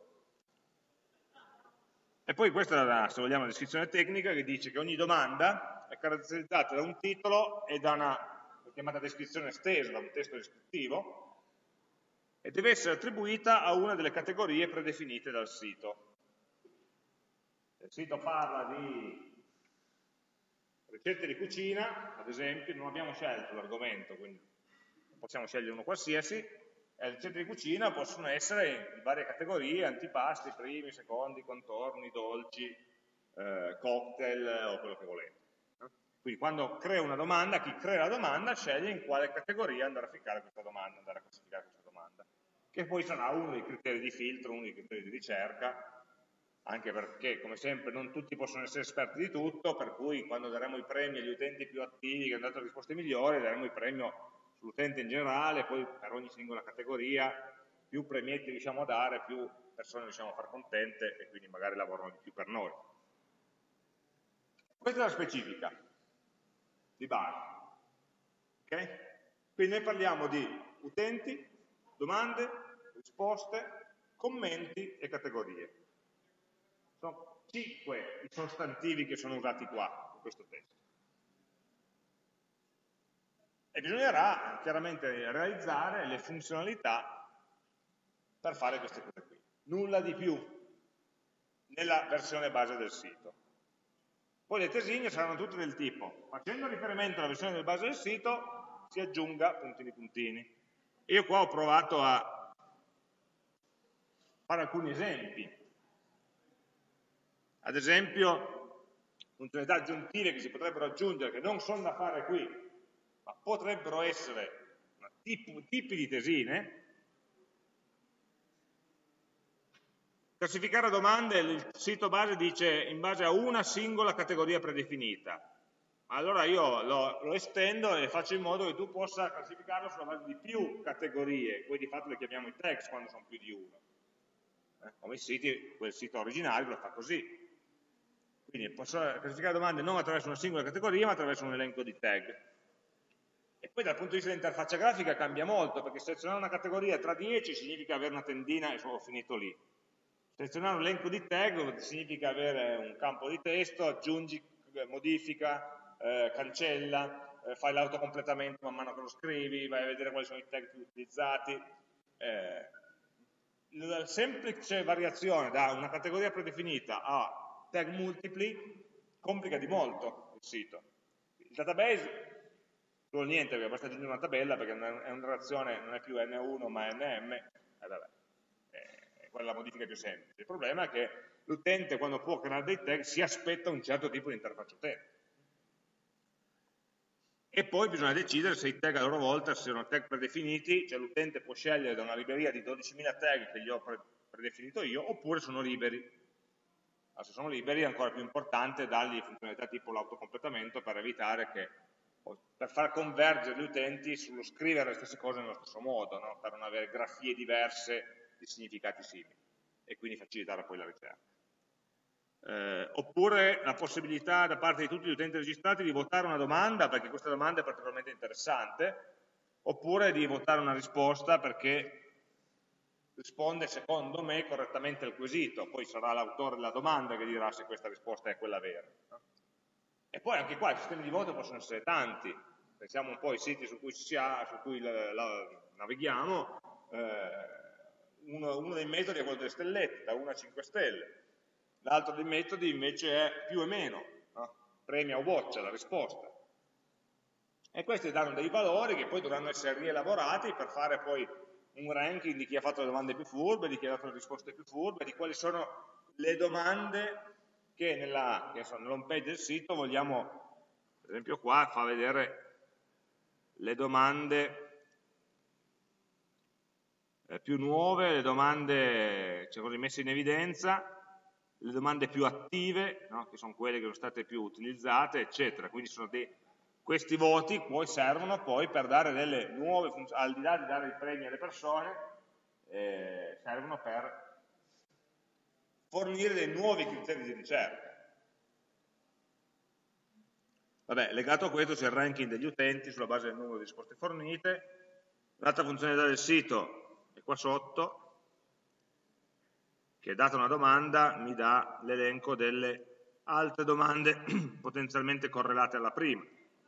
E poi questa è la, se vogliamo, la descrizione tecnica che dice che ogni domanda è caratterizzata da un titolo e da una chiamata descrizione estesa, da un testo descrittivo, e deve essere attribuita a una delle categorie predefinite dal sito. Se il sito parla di ricette di cucina, ad esempio, non abbiamo scelto l'argomento, quindi non possiamo scegliere uno qualsiasi, le ricette di cucina possono essere in varie categorie, antipasti, primi, secondi, contorni, dolci, eh, cocktail o quello che volete. Quindi quando creo una domanda, chi crea la domanda sceglie in quale categoria andare a ficcare questa domanda, andare a classificare questa domanda, che poi sarà uno dei criteri di filtro, uno dei criteri di ricerca, anche perché, come sempre, non tutti possono essere esperti di tutto, per cui quando daremo i premi agli utenti più attivi che hanno dato risposte migliori, daremo il premio sull'utente in generale, poi per ogni singola categoria, più premietti riusciamo a dare, più persone riusciamo a far contente e quindi magari lavorano di più per noi. Questa è la specifica di base. Okay? Quindi noi parliamo di utenti, domande, risposte, commenti e categorie. Sono cinque i sostantivi che sono usati qua, in questo testo. E bisognerà chiaramente realizzare le funzionalità per fare queste cose qui. Nulla di più nella versione base del sito. Poi le tesine saranno tutte del tipo, facendo riferimento alla versione del base del sito, si aggiunga puntini puntini. E io qua ho provato a fare alcuni esempi. Ad esempio, funzionalità aggiuntive che si potrebbero aggiungere, che non sono da fare qui, ma potrebbero essere tipi, tipi di tesine. Classificare domande, il sito base dice in base a una singola categoria predefinita. Allora io lo, lo estendo e faccio in modo che tu possa classificarlo sulla base di più categorie, poi di fatto le chiamiamo i tags quando sono più di uno. Eh, come i siti, quel sito originario lo fa così. Quindi posso classificare domande non attraverso una singola categoria, ma attraverso un elenco di tag. E poi dal punto di vista dell'interfaccia grafica cambia molto, perché selezionare una categoria tra dieci significa avere una tendina e sono finito lì. Selezionare un elenco di tag significa avere un campo di testo, aggiungi, modifica, eh, cancella, eh, fai l'autocompletamento man mano che lo scrivi, vai a vedere quali sono i tag più utilizzati. Eh, la semplice variazione da una categoria predefinita a tag multipli complica di molto il sito. Il database non niente, perché basta aggiungere una tabella perché è una relazione, non è più N uno ma N M, eh, vabbè. Quella è la modifica più semplice. Il problema è che l'utente quando può creare dei tag si aspetta un certo tipo di interfaccia utente. E poi bisogna decidere se i tag a loro volta siano tag predefiniti, cioè l'utente può scegliere da una libreria di dodicimila tag che gli ho predefinito io, oppure sono liberi. Allora, se sono liberi è ancora più importante dargli funzionalità tipo l'autocompletamento per evitare che, per far convergere gli utenti sullo scrivere le stesse cose nello stesso modo, no? Per non avere grafie diverse di significati simili e quindi facilitare poi la ricerca. Eh, oppure la possibilità da parte di tutti gli utenti registrati di votare una domanda perché questa domanda è particolarmente interessante, oppure di votare una risposta perché risponde secondo me correttamente al quesito, poi sarà l'autore della domanda che dirà se questa risposta è quella vera. E poi anche qua i sistemi di voto possono essere tanti, pensiamo un po' ai siti su cui, ci si ha, su cui la, la, navighiamo, eh, uno, uno dei metodi è quello delle stellette, da uno a cinque stelle, l'altro dei metodi invece è più e meno, no? Premia o boccia la risposta. E questi danno dei valori che poi dovranno essere rielaborati per fare poi un ranking di chi ha fatto le domande più furbe, di chi ha dato le risposte più furbe, di quali sono le domande che nella, che so, nell'home page del sito vogliamo, per esempio qua fa vedere le domande eh, più nuove, le domande cioè, così, messe in evidenza, le domande più attive, no? Che sono quelle che sono state più utilizzate, eccetera. Quindi sono dei, questi voti poi servono poi per dare delle nuove funzioni, al di là di dare i premi alle persone, eh, servono per fornire dei nuovi criteri di ricerca. Vabbè, legato a questo c'è il ranking degli utenti sulla base del numero di risposte fornite. L'altra funzionalità del sito è qua sotto, che data una domanda mi dà l'elenco delle altre domande potenzialmente correlate alla prima.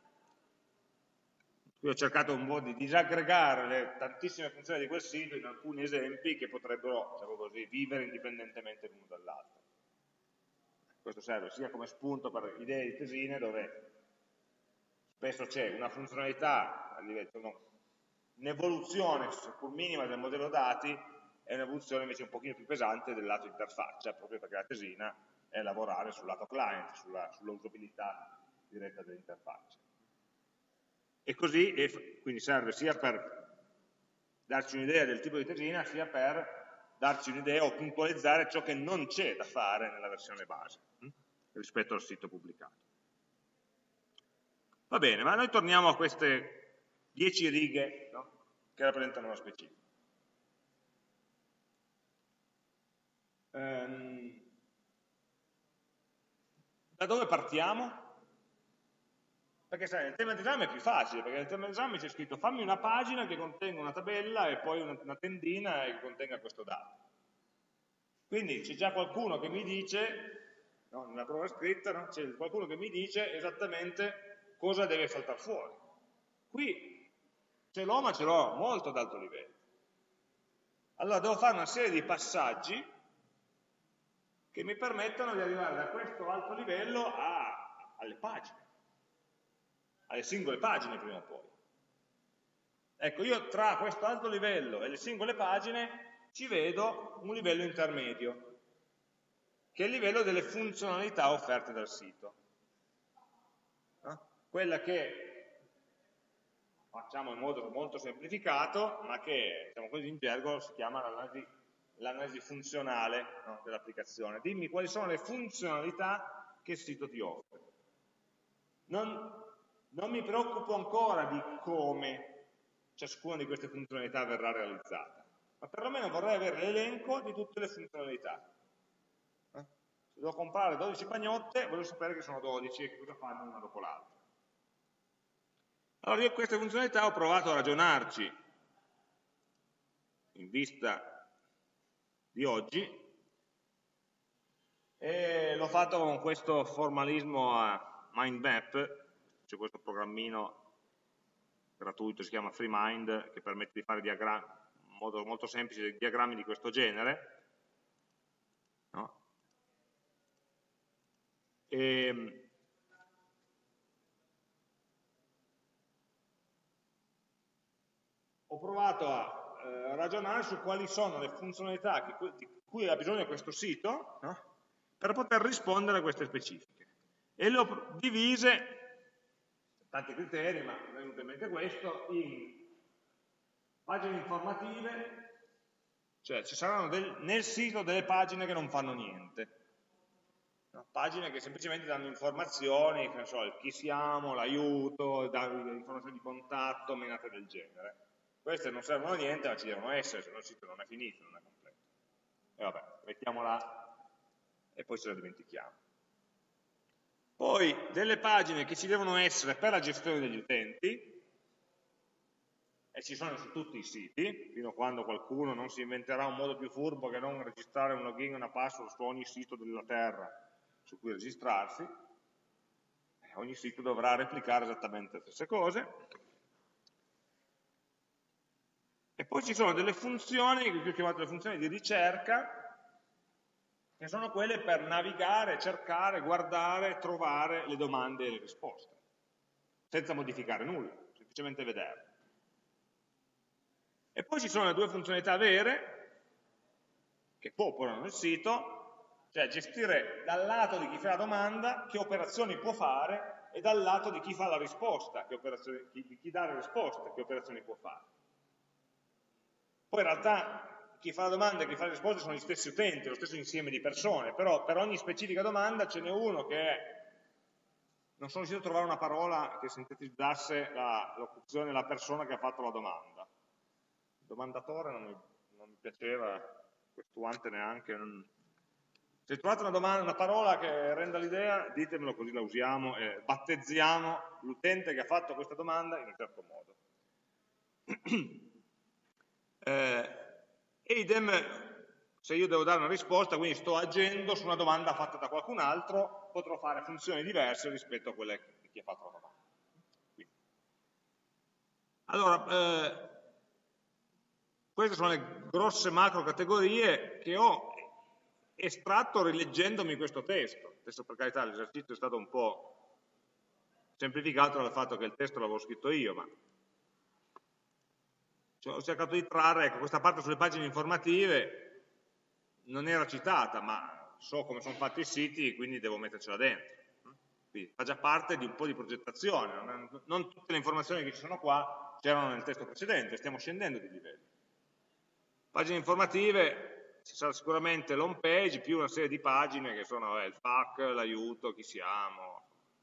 Qui ho cercato un po' di disaggregare le tantissime funzioni di quel sito in alcuni esempi che potrebbero, diciamo così, vivere indipendentemente l'uno dall'altro. Questo serve sia come spunto per idee di tesine dove spesso c'è una funzionalità, un'evoluzione seppur minima del modello dati e un'evoluzione invece un pochino più pesante del lato interfaccia, proprio perché la tesina è lavorare sul lato client, sulla, sulla usabilità diretta dell'interfaccia. E così, e quindi serve sia per darci un'idea del tipo di tesina, sia per darci un'idea o puntualizzare ciò che non c'è da fare nella versione base hm? rispetto al sito pubblicato. Va bene, ma noi torniamo a queste dieci righe, no? Che rappresentano una specifica. Ehm, da dove partiamo? Perché sai, nel tema d'esame è più facile, perché nel tema d'esame c'è scritto fammi una pagina che contenga una tabella e poi una, una tendina che contenga questo dato. Quindi c'è già qualcuno che mi dice, no, nella prova scritta, no? C'è qualcuno che mi dice esattamente cosa deve saltare fuori. Qui ce l'ho, ma ce l'ho molto ad alto livello. Allora devo fare una serie di passaggi che mi permettono di arrivare da questo alto livello a, alle pagine, alle singole pagine prima o poi. Ecco, io tra questo alto livello e le singole pagine ci vedo un livello intermedio, che è il livello delle funzionalità offerte dal sito. No? Quella che facciamo in modo molto semplificato, ma che diciamo così, in gergo si chiama l'analisi funzionale, no, dell'applicazione. Dimmi quali sono le funzionalità che il sito ti offre. Non, non mi preoccupo ancora di come ciascuna di queste funzionalità verrà realizzata, ma perlomeno vorrei avere l'elenco di tutte le funzionalità. Eh? Se devo comprare dodici pagnotte, voglio sapere che sono dodici e che cosa fanno una dopo l'altra. Allora io queste funzionalità ho provato a ragionarci in vista di oggi e l'ho fatto con questo formalismo a mind map, c'è questo programmino gratuito, si chiama FreeMind, che permette di fare diagrammi, in modo molto semplice, diagrammi di questo genere. No? E, ho provato a eh, ragionare su quali sono le funzionalità che, di cui ha bisogno questo sito, no? Per poter rispondere a queste specifiche. E le ho divise, tanti criteri, ma mi è venuto in mente questo, in pagine informative, cioè ci saranno del, nel sito delle pagine che non fanno niente. No? Pagine che semplicemente danno informazioni, che ne so, il chi siamo, l'aiuto, danno informazioni di contatto, menate del genere. Queste non servono a niente, ma ci devono essere, se no il sito non è finito, non è completo. E vabbè, mettiamola e poi ce la dimentichiamo. Poi delle pagine che ci devono essere per la gestione degli utenti, e ci sono su tutti i siti, fino a quando qualcuno non si inventerà un modo più furbo che non registrare un login e una password su ogni sito della terra su cui registrarsi, ogni sito dovrà replicare esattamente le stesse cose. E poi ci sono delle funzioni, che ho chiamato le funzioni di ricerca, che sono quelle per navigare, cercare, guardare, trovare le domande e le risposte, senza modificare nulla, semplicemente vederle. E poi ci sono le due funzionalità vere, che popolano il sito, cioè gestire dal lato di chi fa la domanda che operazioni può fare e dal lato di chi fa la risposta, che operazioni, chi, chi dà le risposte, che operazioni può fare. Poi in realtà chi fa la domanda e chi fa le risposte sono gli stessi utenti, lo stesso insieme di persone, però per ogni specifica domanda ce n'è uno che è, non sono riuscito a trovare una parola che sintetizzasse l'opzione della persona che ha fatto la domanda. Il domandatore non mi, non mi piaceva, questuante neanche. Non... Se trovate una, domanda, una parola che renda l'idea, ditemelo così la usiamo e battezziamo l'utente che ha fatto questa domanda in un certo modo. Eh, idem, se io devo dare una risposta, quindi sto agendo su una domanda fatta da qualcun altro, potrò fare funzioni diverse rispetto a quelle di chi ha fatto la domanda. Quindi. Allora, eh, queste sono le grosse macro categorie che ho estratto rileggendomi questo testo. Adesso per carità l'esercizio è stato un po' semplificato dal fatto che il testo l'avevo scritto io, ma cioè, ho cercato di trarre, ecco, questa parte sulle pagine informative non era citata, ma so come sono fatti i siti, quindi devo mettercela dentro. Quindi fa già parte di un po' di progettazione, non, non tutte le informazioni che ci sono qua c'erano nel testo precedente, stiamo scendendo di livello. Pagine informative, ci sarà sicuramente l'home page più una serie di pagine che sono eh, il F A Q, l'aiuto, chi siamo.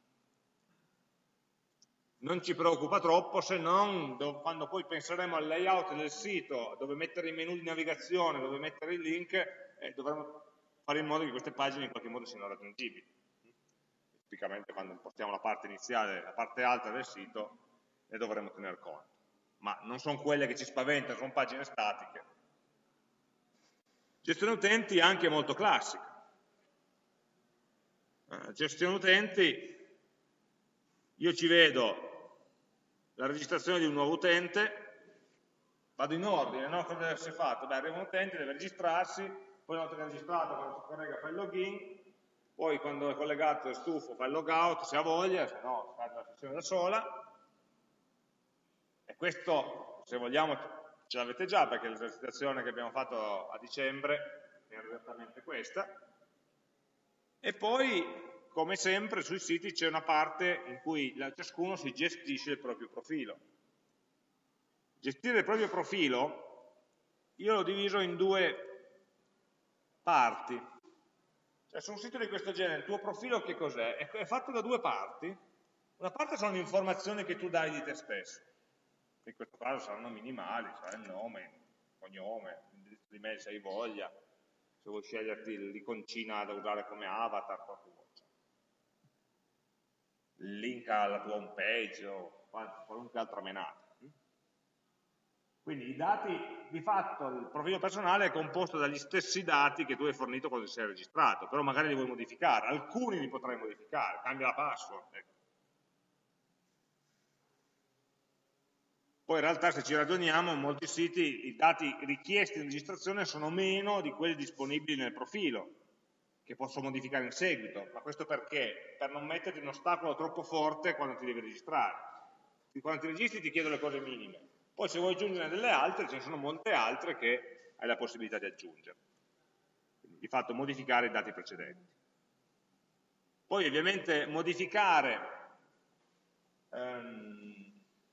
Non ci preoccupa troppo, se non quando poi penseremo al layout del sito, dove mettere i menu di navigazione, dove mettere i link, eh, dovremo fare in modo che queste pagine in qualche modo siano raggiungibili. Tipicamente quando impostiamo la parte iniziale, la parte alta del sito, ne dovremo tener conto. Ma non sono quelle che ci spaventano, sono pagine statiche. Gestione utenti anche molto classica. Eh, gestione utenti, io ci vedo la registrazione di un nuovo utente, vado in ordine, no? Cosa deve essere fatto? Beh, arriva un utente, deve registrarsi, poi una volta che è registrato, quando si collega fa il login, poi quando è collegato è stufo fa il logout, se ha voglia, se no fa la sessione da sola. E questo, se vogliamo, ce l'avete già, perché l'esercitazione che abbiamo fatto a dicembre era esattamente questa. E poi, come sempre, sui siti c'è una parte in cui ciascuno si gestisce il proprio profilo. Gestire il proprio profilo, io l'ho diviso in due parti. Cioè, su un sito di questo genere, il tuo profilo che cos'è? È fatto da due parti. Una parte sono le informazioni che tu dai di te stesso. In questo caso saranno minimali, sarà il nome, il cognome, l'indirizzo di mail se hai voglia, se vuoi sceglierti l'iconcina da usare come avatar, qualche volta. Il link alla tua home page o qualunque altra menata. Quindi i dati, di fatto il profilo personale è composto dagli stessi dati che tu hai fornito quando ti sei registrato, però magari li vuoi modificare, alcuni li potrai modificare, cambia la password. Ecco. Poi in realtà se ci ragioniamo, in molti siti i dati richiesti in registrazione sono meno di quelli disponibili nel profilo, che posso modificare in seguito. Ma questo perché? Per non metterti un ostacolo troppo forte quando ti devi registrare. Quando ti registri ti chiedo le cose minime. Poi se vuoi aggiungere delle altre, ce ne sono molte altre che hai la possibilità di aggiungere. Quindi di fatto modificare i dati precedenti. Poi ovviamente modificare ehm,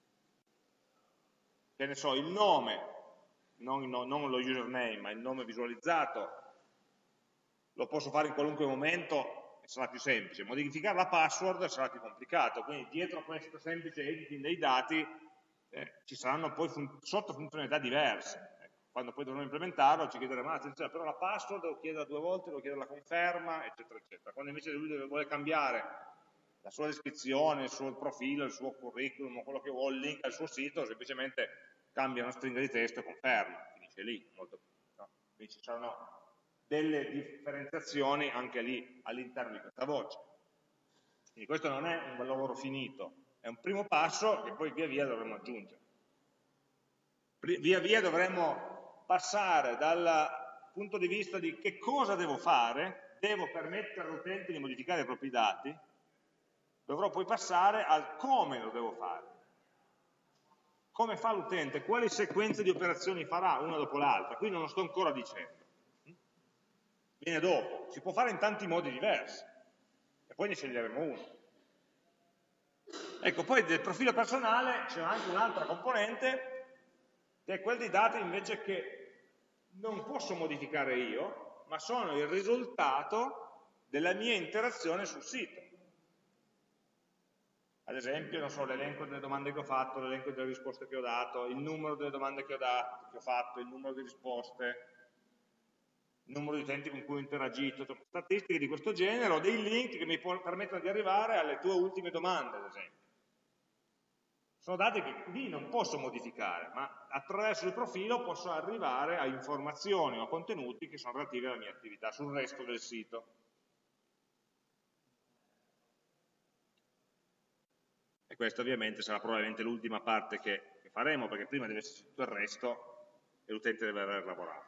che ne so, il nome, non, non, non lo username, ma il nome visualizzato, lo posso fare in qualunque momento e sarà più semplice. Modificare la password sarà più complicato, quindi dietro a questo semplice editing dei dati eh, ci saranno poi fun sotto funzionalità diverse. Ecco, quando poi dovremo implementarlo ci chiederemo, ah, attenzione, però la password devo chiederla due volte, devo chiedere la conferma, eccetera, eccetera. Quando invece lui deve, vuole cambiare la sua descrizione, il suo profilo, il suo curriculum, quello che vuole, il link al suo sito, semplicemente cambia una stringa di testo e conferma, finisce lì. Molto, no? Quindi ci saranno delle differenziazioni anche lì all'interno di questa voce. Quindi questo non è un lavoro finito, è un primo passo che poi via via dovremo aggiungere. via via dovremmo passare dal punto di vista di che cosa devo fare, devo permettere all'utente di modificare i propri dati, dovrò poi passare al come lo devo fare. Come fa l'utente? Quali sequenze di operazioni farà una dopo l'altra? Qui non lo sto ancora dicendo. Viene dopo. Si può fare in tanti modi diversi e poi ne sceglieremo uno. Ecco, poi del profilo personale c'è anche un'altra componente che è quella di dati invece che non posso modificare io, ma sono il risultato della mia interazione sul sito. Ad esempio, non so, l'elenco delle domande che ho fatto, l'elenco delle risposte che ho dato, il numero delle domande che ho, dato, che ho fatto, il numero di risposte, il numero di utenti con cui ho interagito, statistiche di questo genere, o dei link che mi permettono di arrivare alle tue ultime domande, ad esempio. Sono dati che lì non posso modificare, ma attraverso il profilo posso arrivare a informazioni o a contenuti che sono relativi alla mia attività, sul resto del sito. E questa ovviamente sarà probabilmente l'ultima parte che, che faremo, perché prima deve esserci tutto il resto e l'utente deve aver lavorato.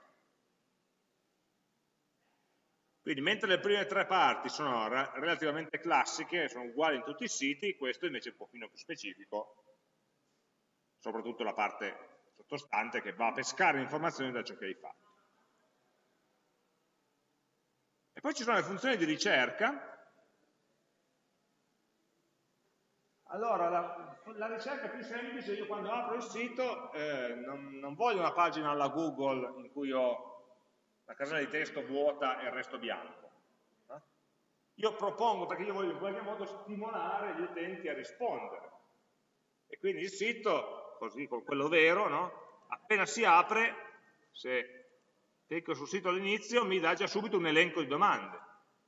Quindi mentre le prime tre parti sono relativamente classiche, sono uguali in tutti i siti, questo invece è un pochino più specifico, soprattutto la parte sottostante che va a pescare informazioni da ciò che hai fatto. E poi ci sono le funzioni di ricerca. Allora, la, la ricerca più semplice, io quando apro il sito eh, non, non voglio una pagina alla Google in cui ho la casella di testo vuota e il resto bianco. Eh? Io propongo, perché io voglio in qualche modo stimolare gli utenti a rispondere. E quindi il sito, così con quello vero, no? Appena si apre, se clicco sul sito all'inizio, mi dà già subito un elenco di domande.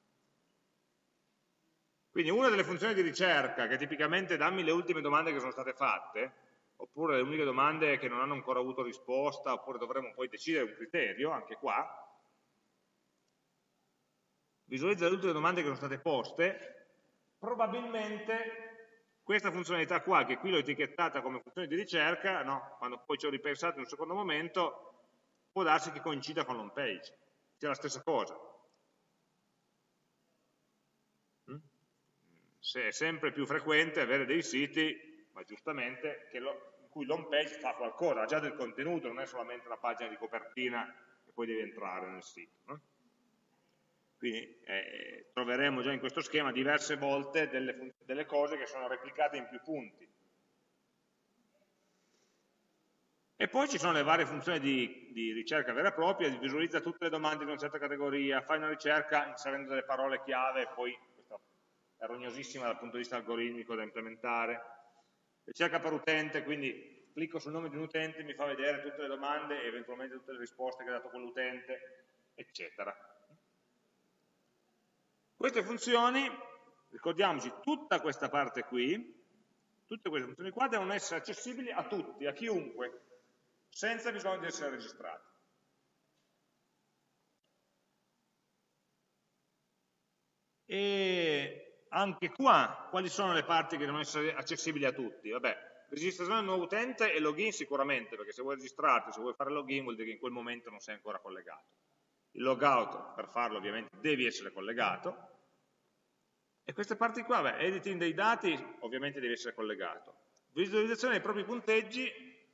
Quindi una delle funzioni di ricerca, che tipicamente dammi le ultime domande che sono state fatte, oppure le uniche domande che non hanno ancora avuto risposta, oppure dovremo poi decidere un criterio, anche qua, visualizza le ultime domande che sono state poste, probabilmente questa funzionalità qua, che qui l'ho etichettata come funzione di ricerca, no? Quando poi ci ho ripensato in un secondo momento, può darsi che coincida con l'home page, sia la stessa cosa. Se è sempre più frequente avere dei siti, ma giustamente, che lo, in cui l'home page fa qualcosa, ha già del contenuto, non è solamente una pagina di copertina e poi devi entrare nel sito. No? Quindi eh, troveremo già in questo schema diverse volte delle, delle cose che sono replicate in più punti. E poi ci sono le varie funzioni di, di ricerca vera e propria, visualizza tutte le domande di una certa categoria, fai una ricerca inserendo delle parole chiave e poi è rognosissima dal punto di vista algoritmico da implementare. Ricerca per utente, quindi clicco sul nome di un utente, mi fa vedere tutte le domande e eventualmente tutte le risposte che ha dato quell'utente, eccetera. Queste funzioni, ricordiamoci, tutta questa parte qui, tutte queste funzioni qua devono essere accessibili a tutti, a chiunque, senza bisogno di essere registrati. E anche qua, quali sono le parti che devono essere accessibili a tutti? Vabbè, registrazione del nuovo utente e login sicuramente, perché se vuoi registrarti, se vuoi fare login vuol dire che in quel momento non sei ancora collegato. Il logout, per farlo ovviamente, devi essere collegato. E queste parti qua, beh, editing dei dati, ovviamente devi essere collegato. Visualizzazione dei propri punteggi,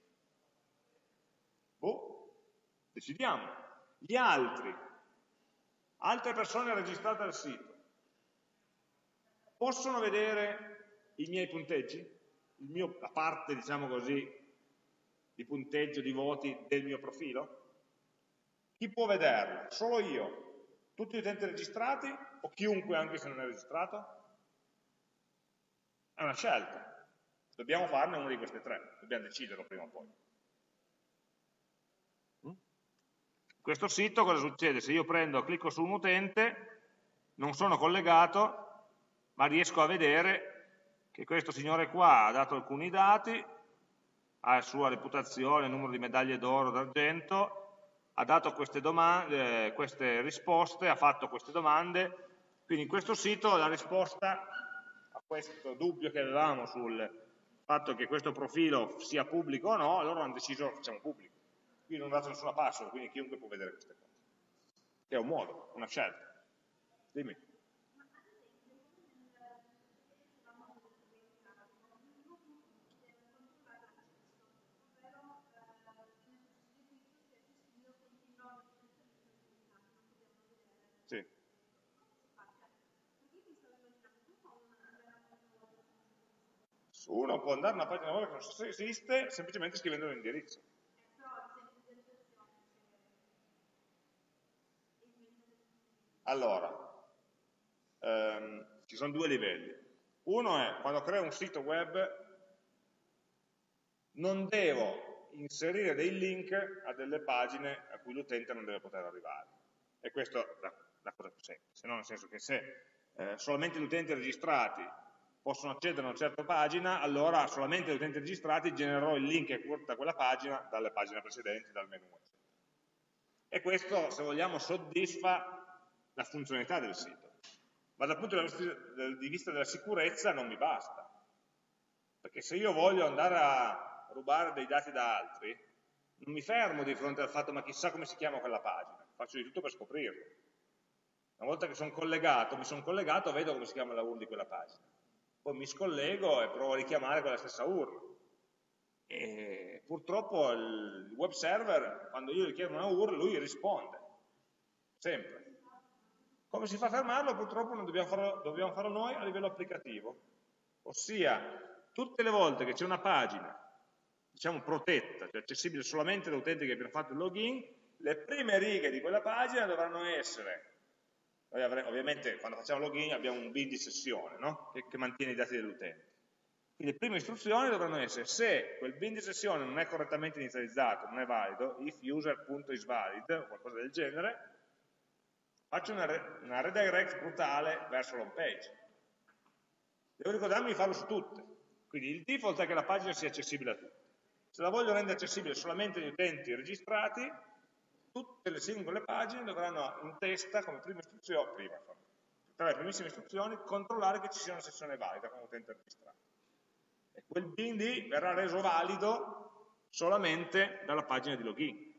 boh, decidiamo. Gli altri, altre persone registrate al sito, possono vedere i miei punteggi? Il mio, la parte, diciamo così, di punteggio, di voti del mio profilo? Chi può vederlo? Solo io? Tutti gli utenti registrati o chiunque anche se non è registrato? È una scelta. Dobbiamo farne una di queste tre, dobbiamo deciderlo prima o poi. In questo sito cosa succede? Se io prendo, clicco su un utente, non sono collegato, ma riesco a vedere che questo signore qua ha dato alcuni dati, ha la sua reputazione, il numero di medaglie d'oro, d'argento, ha dato queste, domande, queste risposte, ha fatto queste domande, quindi in questo sito la risposta a questo dubbio che avevamo sul, fatto che questo profilo sia pubblico o no, allora hanno deciso che facciamo pubblico. Qui non ho dato nessuna password, quindi chiunque può vedere queste cose. Che è un modo, una scelta. Dimmi. Sì. Uno può andare a una pagina web che non so se esiste semplicemente scrivendo l'indirizzo. Allora, ehm, ci sono due livelli. Uno è quando creo un sito web non devo inserire dei link a delle pagine a cui l'utente non deve poter arrivare. E questa è la, la cosa più semplice, no? Nel senso che se eh, solamente gli utenti registrati possono accedere a una certa pagina, allora solamente gli utenti registrati genererò il link che porta a quella pagina dalle pagine precedenti, dal menu. E questo, se vogliamo, soddisfa la funzionalità del sito. Ma dal punto di vista della sicurezza non mi basta. Perché se io voglio andare a rubare dei dati da altri, non mi fermo di fronte al fatto ma chissà come si chiama quella pagina, faccio di tutto per scoprirlo. Una volta che sono collegato, mi sono collegato, vedo come si chiama la U R L di quella pagina. Poi mi scollego e provo a richiamare quella stessa U R L. E purtroppo il web server, quando io gli chiedo una U R L, lui risponde, sempre. Come si fa a fermarlo? Purtroppo non dobbiamo farlo, dobbiamo farlo noi a livello applicativo, ossia tutte le volte che c'è una pagina, diciamo protetta, cioè accessibile solamente da utenti che abbiano fatto il login, le prime righe di quella pagina dovranno essere, noi avremo, ovviamente quando facciamo login abbiamo un bin di sessione, no? che, che mantiene i dati dell'utente. Quindi le prime istruzioni dovranno essere: se quel bin di sessione non è correttamente inizializzato, non è valido, if user.isvalid o qualcosa del genere, faccio una, re, una redirect brutale verso l'home page. Devo ricordarmi di farlo su tutte. Quindi il default è che la pagina sia accessibile a tutti. Se la voglio rendere accessibile solamente agli utenti registrati, tutte le singole pagine dovranno in testa, come prima istruzione, prima, tra le primissime istruzioni, controllare che ci sia una sessione valida con utente registrato. E quel bin lì verrà reso valido solamente dalla pagina di login.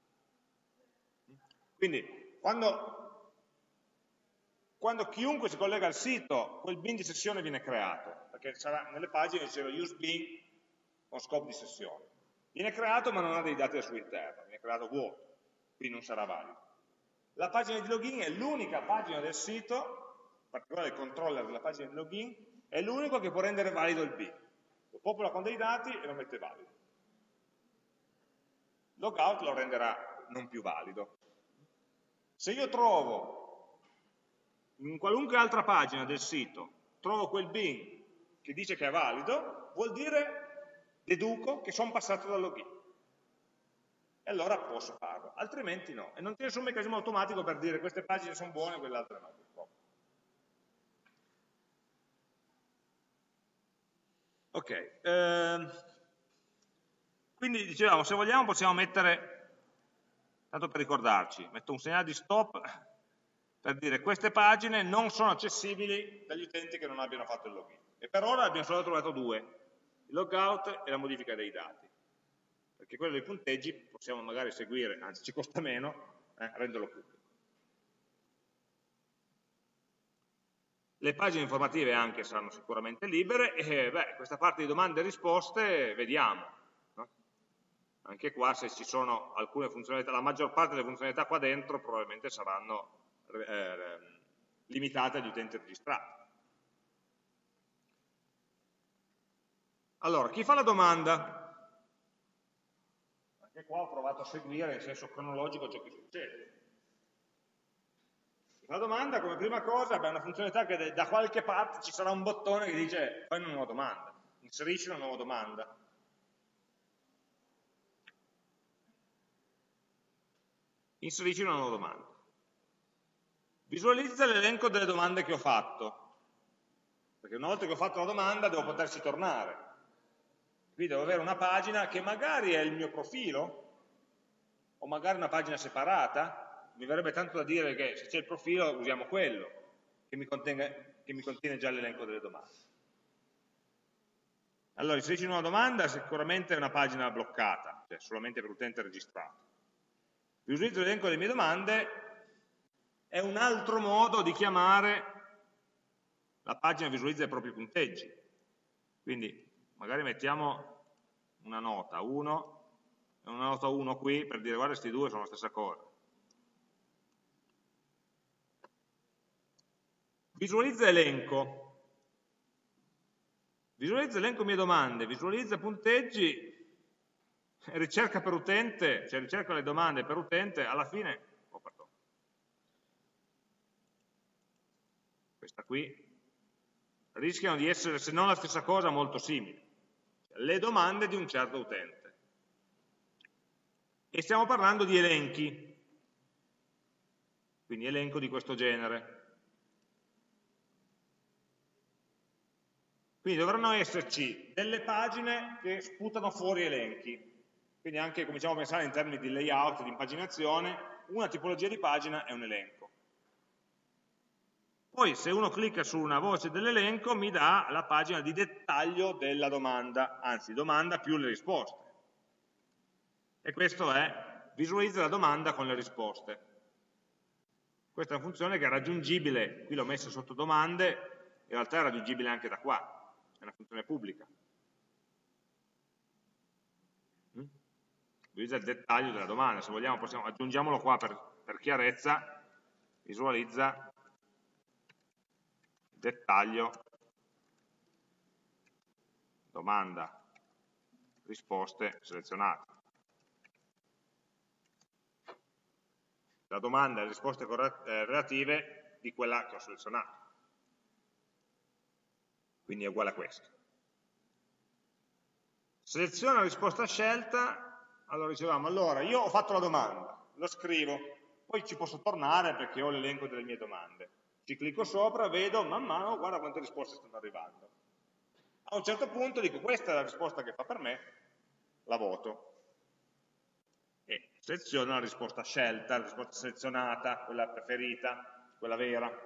Quindi, quando, quando chiunque si collega al sito, quel bin di sessione viene creato, perché sarà nelle pagine diceva use bin con scopo di sessione. Viene creato ma non ha dei dati al suo interno, viene creato vuoto, quindi non sarà valido. La pagina di login è l'unica pagina del sito, in particolare il controller della pagina di login, è l'unico che può rendere valido il bin. Lo popola con dei dati e lo mette valido. Logout lo renderà non più valido. Se io trovo in qualunque altra pagina del sito, trovo quel bin che dice che è valido, vuol dire, deduco, che sono passato dal login. E allora posso farlo, altrimenti no. E non c'è nessun meccanismo automatico per dire queste pagine sono buone e quelle altre no. Ok, ehm, quindi dicevamo, se vogliamo possiamo mettere, tanto per ricordarci, metto un segnale di stop per dire queste pagine non sono accessibili dagli utenti che non abbiano fatto il login. E per ora abbiamo solo trovato due, il logout e la modifica dei dati. Perché quello dei punteggi possiamo magari seguire, anzi ci costa meno, eh, renderlo pubblico. Le pagine informative anche saranno sicuramente libere e beh, questa parte di domande e risposte vediamo. No? Anche qua se ci sono alcune funzionalità, la maggior parte delle funzionalità qua dentro probabilmente saranno eh, limitate agli utenti registrati. Allora, chi fa la domanda? Anche qua ho provato a seguire in senso cronologico ciò che succede. La domanda, come prima cosa, è una funzionalità che da qualche parte ci sarà un bottone che dice fai una nuova domanda, inserisci una nuova domanda. Inserisci una nuova domanda. Visualizza l'elenco delle domande che ho fatto, perché una volta che ho fatto la domanda devo poterci tornare. Quindi devo avere una pagina che magari è il mio profilo, o magari una pagina separata. Mi verrebbe tanto da dire che se c'è il profilo usiamo quello, che mi contiene, che mi contiene già l'elenco delle domande. Allora, inserisci una domanda, sicuramente è una pagina bloccata, cioè solamente per l'utente registrato. Visualizzo l'elenco delle mie domande è un altro modo di chiamare la pagina visualizza i propri punteggi. Quindi magari mettiamo una nota uno e una nota uno qui per dire guarda questi due sono la stessa cosa. Visualizza elenco. Visualizza elenco mie domande, visualizza punteggi, ricerca per utente, cioè ricerca le domande per utente, alla fine, oh, pardon, questa qui, rischiano di essere, se non la stessa cosa, molto simili. Le domande di un certo utente. E stiamo parlando di elenchi, quindi elenco di questo genere. Quindi dovranno esserci delle pagine che sputano fuori elenchi. Quindi anche cominciamo a pensare in termini di layout, di impaginazione, una tipologia di pagina è un elenco. Poi se uno clicca su una voce dell'elenco mi dà la pagina di dettaglio della domanda, anzi domanda più le risposte. E questo è visualizza la domanda con le risposte. Questa è una funzione che è raggiungibile, qui l'ho messa sotto domande, in realtà è raggiungibile anche da qua. È una funzione pubblica. Mm? Visualizza il dettaglio della domanda, se vogliamo possiamo, aggiungiamolo qua per, per chiarezza, visualizza il dettaglio, domanda, risposte selezionate. La domanda e le risposte relative di quella che ho selezionato. Quindi è uguale a questo. Seleziona la risposta scelta, allora dicevamo, allora io ho fatto la domanda, lo scrivo, poi ci posso tornare perché ho l'elenco delle mie domande. Ci clicco sopra, vedo, man mano, guarda quante risposte stanno arrivando. A un certo punto dico, questa è la risposta che fa per me, la voto. E seleziono la risposta scelta, la risposta selezionata, quella preferita, quella vera.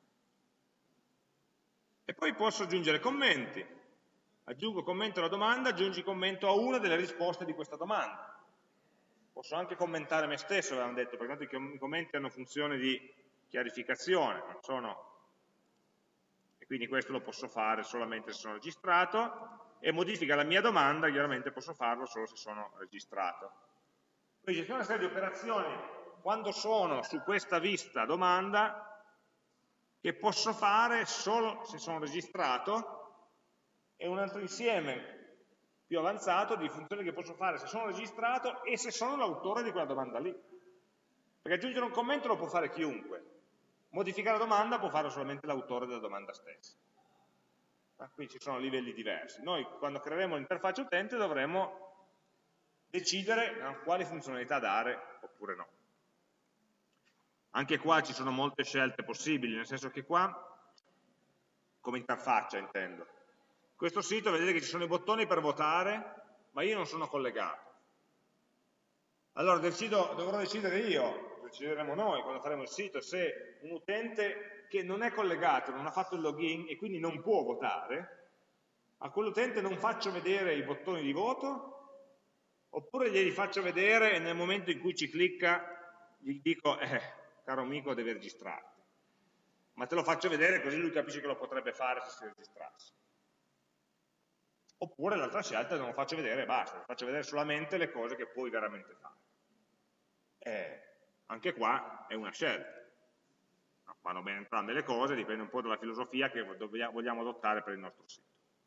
E poi posso aggiungere commenti. Aggiungo commento alla domanda, aggiungi commento a una delle risposte di questa domanda. Posso anche commentare me stesso, avevamo detto, perché tanto i commenti hanno funzione di chiarificazione, non sono... e quindi questo lo posso fare solamente se sono registrato, e modifica la mia domanda, chiaramente posso farlo solo se sono registrato. Quindi ci sono una serie di operazioni, quando sono su questa vista domanda, che posso fare solo se sono registrato, e un altro insieme più avanzato di funzioni che posso fare se sono registrato e se sono l'autore di quella domanda lì. Perché aggiungere un commento lo può fare chiunque, modificare la domanda può fare solamente l'autore della domanda stessa. Qui ci sono livelli diversi. Noi quando creeremo l'interfaccia utente dovremo decidere quali funzionalità dare oppure no. Anche qua ci sono molte scelte possibili, nel senso che qua, come interfaccia intendo, questo sito vedete che ci sono i bottoni per votare, ma io non sono collegato. Allora decido, dovrò decidere io, decideremo noi quando faremo il sito, se un utente che non è collegato, non ha fatto il login e quindi non può votare, a quell'utente non faccio vedere i bottoni di voto, oppure glieli faccio vedere e nel momento in cui ci clicca gli dico, eh, caro amico, devi registrarti. Ma te lo faccio vedere così lui capisce che lo potrebbe fare se si registrasse. Oppure l'altra scelta non lo faccio vedere e basta, lo faccio vedere solamente le cose che puoi veramente fare. Eh, anche qua è una scelta. No, vanno bene entrambe le cose, dipende un po' dalla filosofia che vogliamo adottare per il nostro sito.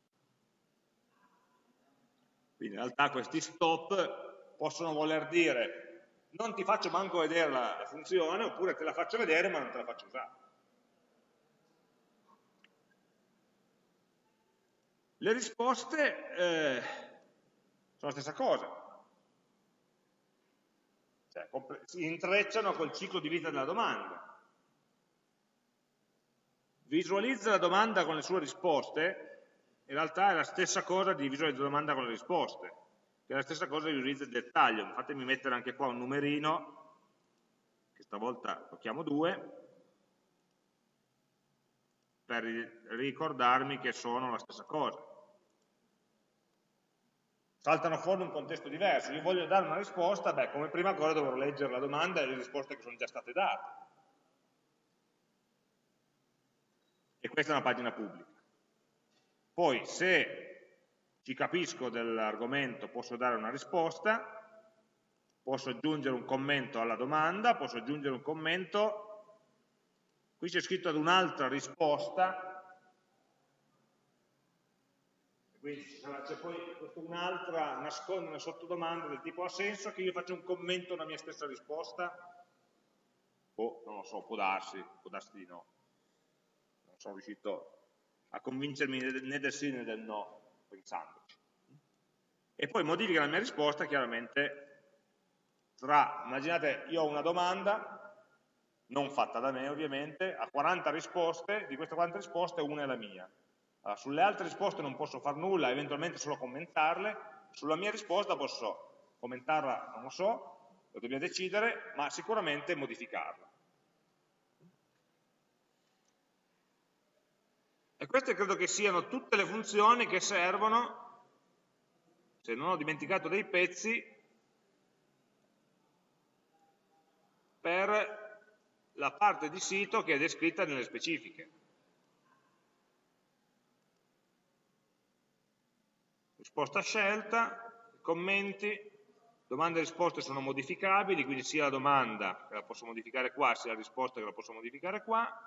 Quindi in realtà questi stop possono voler dire non ti faccio manco vedere la funzione, oppure te la faccio vedere ma non te la faccio usare. Le risposte eh, sono la stessa cosa, cioè, si intrecciano col ciclo di vita della domanda. Visualizza la domanda con le sue risposte, in realtà è la stessa cosa di visualizza la domanda con le risposte, che è la stessa cosa di visualizza il dettaglio. Fatemi mettere anche qua un numerino, che stavolta lo chiamo due, per ricordarmi che sono la stessa cosa. saltano fuori un contesto diverso. Io voglio dare una risposta, beh, come prima cosa dovrò leggere la domanda e le risposte che sono già state date. E questa è una pagina pubblica. Poi, se ci capisco dell'argomento, posso dare una risposta, posso aggiungere un commento alla domanda, posso aggiungere un commento, qui c'è scritto ad un'altra risposta, quindi c'è poi un'altra, nasconde una sottodomanda del tipo: ha senso che io faccia un commento alla mia stessa risposta? O non lo so, può darsi, può darsi di no. Non sono riuscito a convincermi né del sì né del no pensandoci. E poi modifica la mia risposta chiaramente tra, immaginate, io ho una domanda, non fatta da me ovviamente, ha quaranta risposte, di queste quaranta risposte una è la mia. Allora, sulle altre risposte non posso fare nulla, eventualmente solo commentarle, sulla mia risposta posso commentarla, non lo so, lo dobbiamo decidere, ma sicuramente modificarla. E queste credo che siano tutte le funzioni che servono, se non ho dimenticato dei pezzi, per la parte di sito che è descritta nelle specifiche. Risposta scelta, commenti, domande e risposte sono modificabili, quindi sia la domanda che la posso modificare qua, sia la risposta che la posso modificare qua.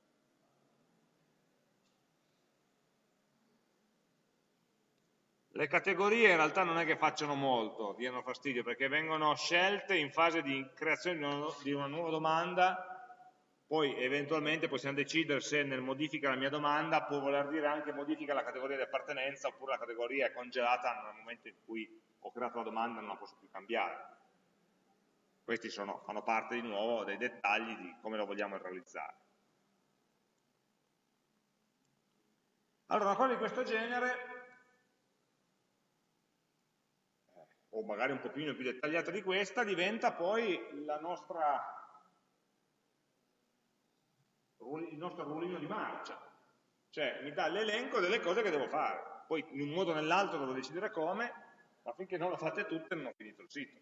Le categorie in realtà non è che facciano molto, diano fastidio, perché vengono scelte in fase di creazione di una, di una nuova domanda, poi eventualmente possiamo decidere se nel modifica la mia domanda può voler dire anche modifica la categoria di appartenenza, oppure la categoria è congelata nel momento in cui ho creato la domanda e non la posso più cambiare. Questi sono, fanno parte di nuovo dei dettagli di come lo vogliamo realizzare. Allora, una cosa di questo genere, o magari un pochino più dettagliata di questa, diventa poi la nostra, il nostro ruolino di marcia, cioè mi dà l'elenco delle cose che devo fare, poi in un modo o nell'altro devo decidere come, ma finché non lo fate tutte non ho finito il sito.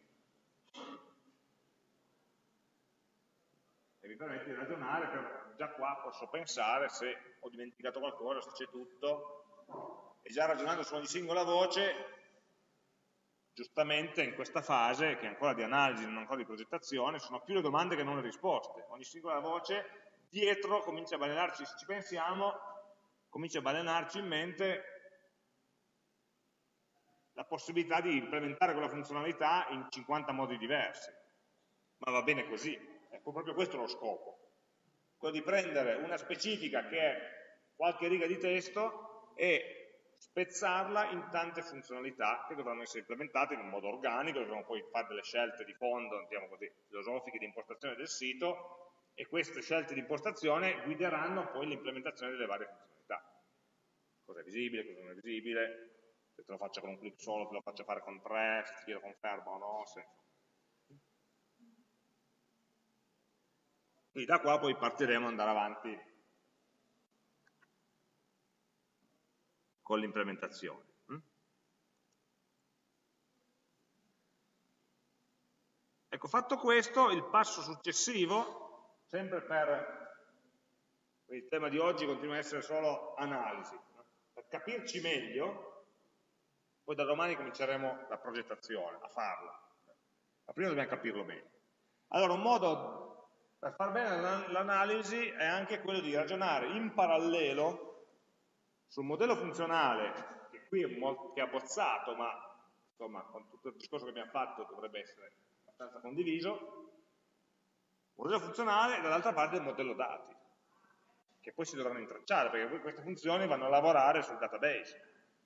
E mi permette di ragionare, per, già qua posso pensare se ho dimenticato qualcosa, se c'è tutto, e già ragionando su ogni singola voce, giustamente in questa fase, che è ancora di analisi, non ancora di progettazione, sono più le domande che non le risposte. Ogni singola voce dietro comincia a balenarci, se ci pensiamo, comincia a balenarci in mente la possibilità di implementare quella funzionalità in cinquanta modi diversi. Ma va bene così, ecco, proprio questo è lo scopo. Quello di prendere una specifica che è qualche riga di testo e spezzarla in tante funzionalità che dovranno essere implementate in un modo organico, dovremo poi fare delle scelte di fondo, diciamo così, filosofiche di impostazione del sito, e queste scelte di impostazione guideranno poi l'implementazione delle varie funzionalità. Cosa è visibile, cosa non è visibile, se te lo faccio con un clic solo, te lo faccio fare con tre, se ti chiedo conferma o no, se... Quindi da qua poi partiremo ad andare avanti con l'implementazione. Ecco, fatto questo, il passo successivo, sempre per il tema di oggi continua a essere solo analisi, no? Per capirci meglio, poi da domani cominceremo la progettazione, a farla, ma prima dobbiamo capirlo bene. Allora, un modo per far bene l'analisi è anche quello di ragionare in parallelo sul modello funzionale, che qui è, molto, che è abbozzato, ma insomma con tutto il discorso che abbiamo fatto dovrebbe essere abbastanza condiviso, modello funzionale e dall'altra parte il modello dati, che poi si dovranno intracciare, perché poi queste funzioni vanno a lavorare sul database.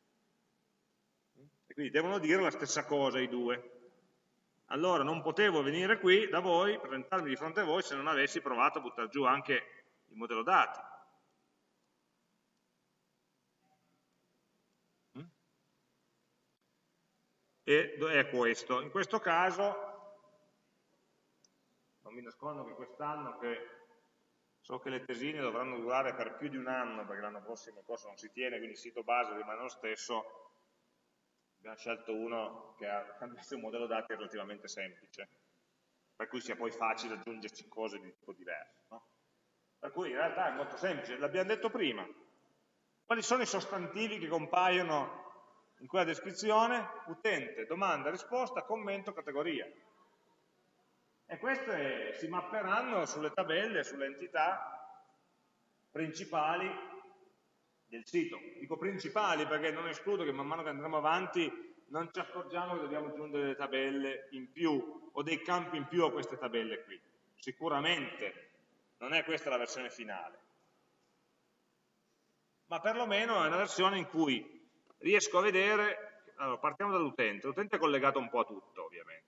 E quindi devono dire la stessa cosa i due. Allora non potevo venire qui da voi, presentarmi di fronte a voi, se non avessi provato a buttare giù anche il modello dati. E è questo. In questo caso, non mi nascondo che quest'anno, che so che le tesine dovranno durare per più di un anno, perché l'anno prossimo il corso non si tiene, quindi il sito base rimane lo stesso, abbiamo scelto uno che ha un modello dati relativamente semplice, per cui sia poi facile aggiungerci cose di tipo diverso, no? Per cui in realtà è molto semplice, l'abbiamo detto prima. Quali sono i sostantivi che compaiono in quella descrizione? Utente, domanda, risposta, commento, categoria. E queste si mapperanno sulle tabelle, sulle entità principali del sito. Dico principali perché non escludo che man mano che andremo avanti non ci accorgiamo che dobbiamo aggiungere delle tabelle in più o dei campi in più a queste tabelle qui. Sicuramente non è questa la versione finale, ma perlomeno è una versione in cui riesco a vedere. Allora, partiamo dall'utente. L'utente è collegato un po' a tutto, ovviamente.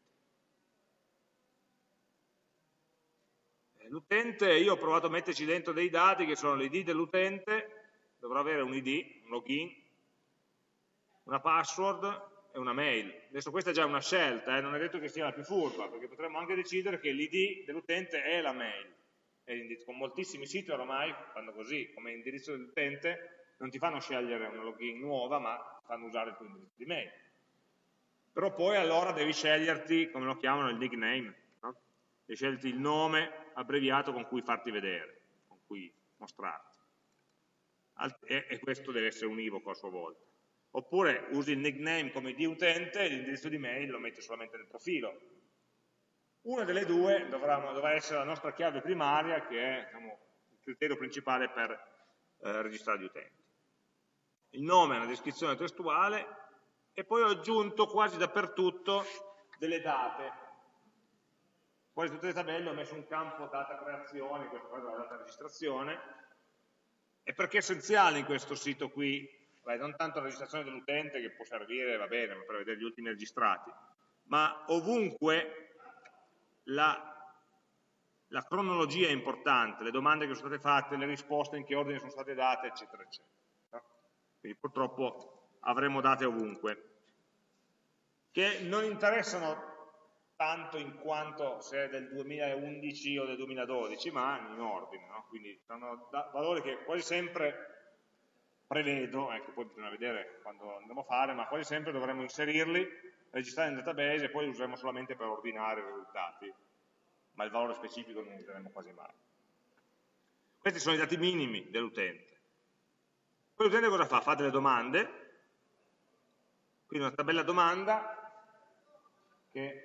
L'utente, io ho provato a metterci dentro dei dati che sono l'I D dell'utente, dovrà avere un I D, un login, una password e una mail. Adesso questa è già una scelta, eh? Non è detto che sia la più furba, perché potremmo anche decidere che l'I D dell'utente è la mail. E con moltissimi siti ormai fanno così, come indirizzo dell'utente, non ti fanno scegliere una login nuova, ma fanno usare il tuo indirizzo di mail. Però poi allora devi sceglierti, come lo chiamano, il nickname, no? Devi sceglierti il nome abbreviato con cui farti vedere, con cui mostrarti. E, e questo deve essere univoco a sua volta. Oppure usi il nickname come di utente e l'indirizzo di mail lo metti solamente nel profilo. Una delle due dovrà, dovrà essere la nostra chiave primaria, che è, diciamo, il criterio principale per eh, registrare gli utenti. Il nome è una descrizione testuale e poi ho aggiunto quasi dappertutto delle date. Quasi tutte le tabelle ho messo un campo data creazione, in questo caso la data registrazione, e perché è essenziale in questo sito qui, beh, non tanto la registrazione dell'utente che può servire, va bene, per vedere gli ultimi registrati, ma ovunque la, la cronologia è importante, le domande che sono state fatte, le risposte in che ordine sono state date, eccetera, eccetera. Quindi purtroppo avremo date ovunque, che non interessano tanto in quanto se è del duemilaundici o del duemiladodici, ma in ordine, no? Quindi sono valori che quasi sempre prevedo, eh, che poi bisogna vedere quando andremo a fare, ma quasi sempre dovremo inserirli, registrare in database e poi li useremo solamente per ordinare i risultati, ma il valore specifico non lo useremo quasi mai. Questi sono i dati minimi dell'utente. Poi l'utente cosa fa? Fa delle domande, quindi una tabella domanda che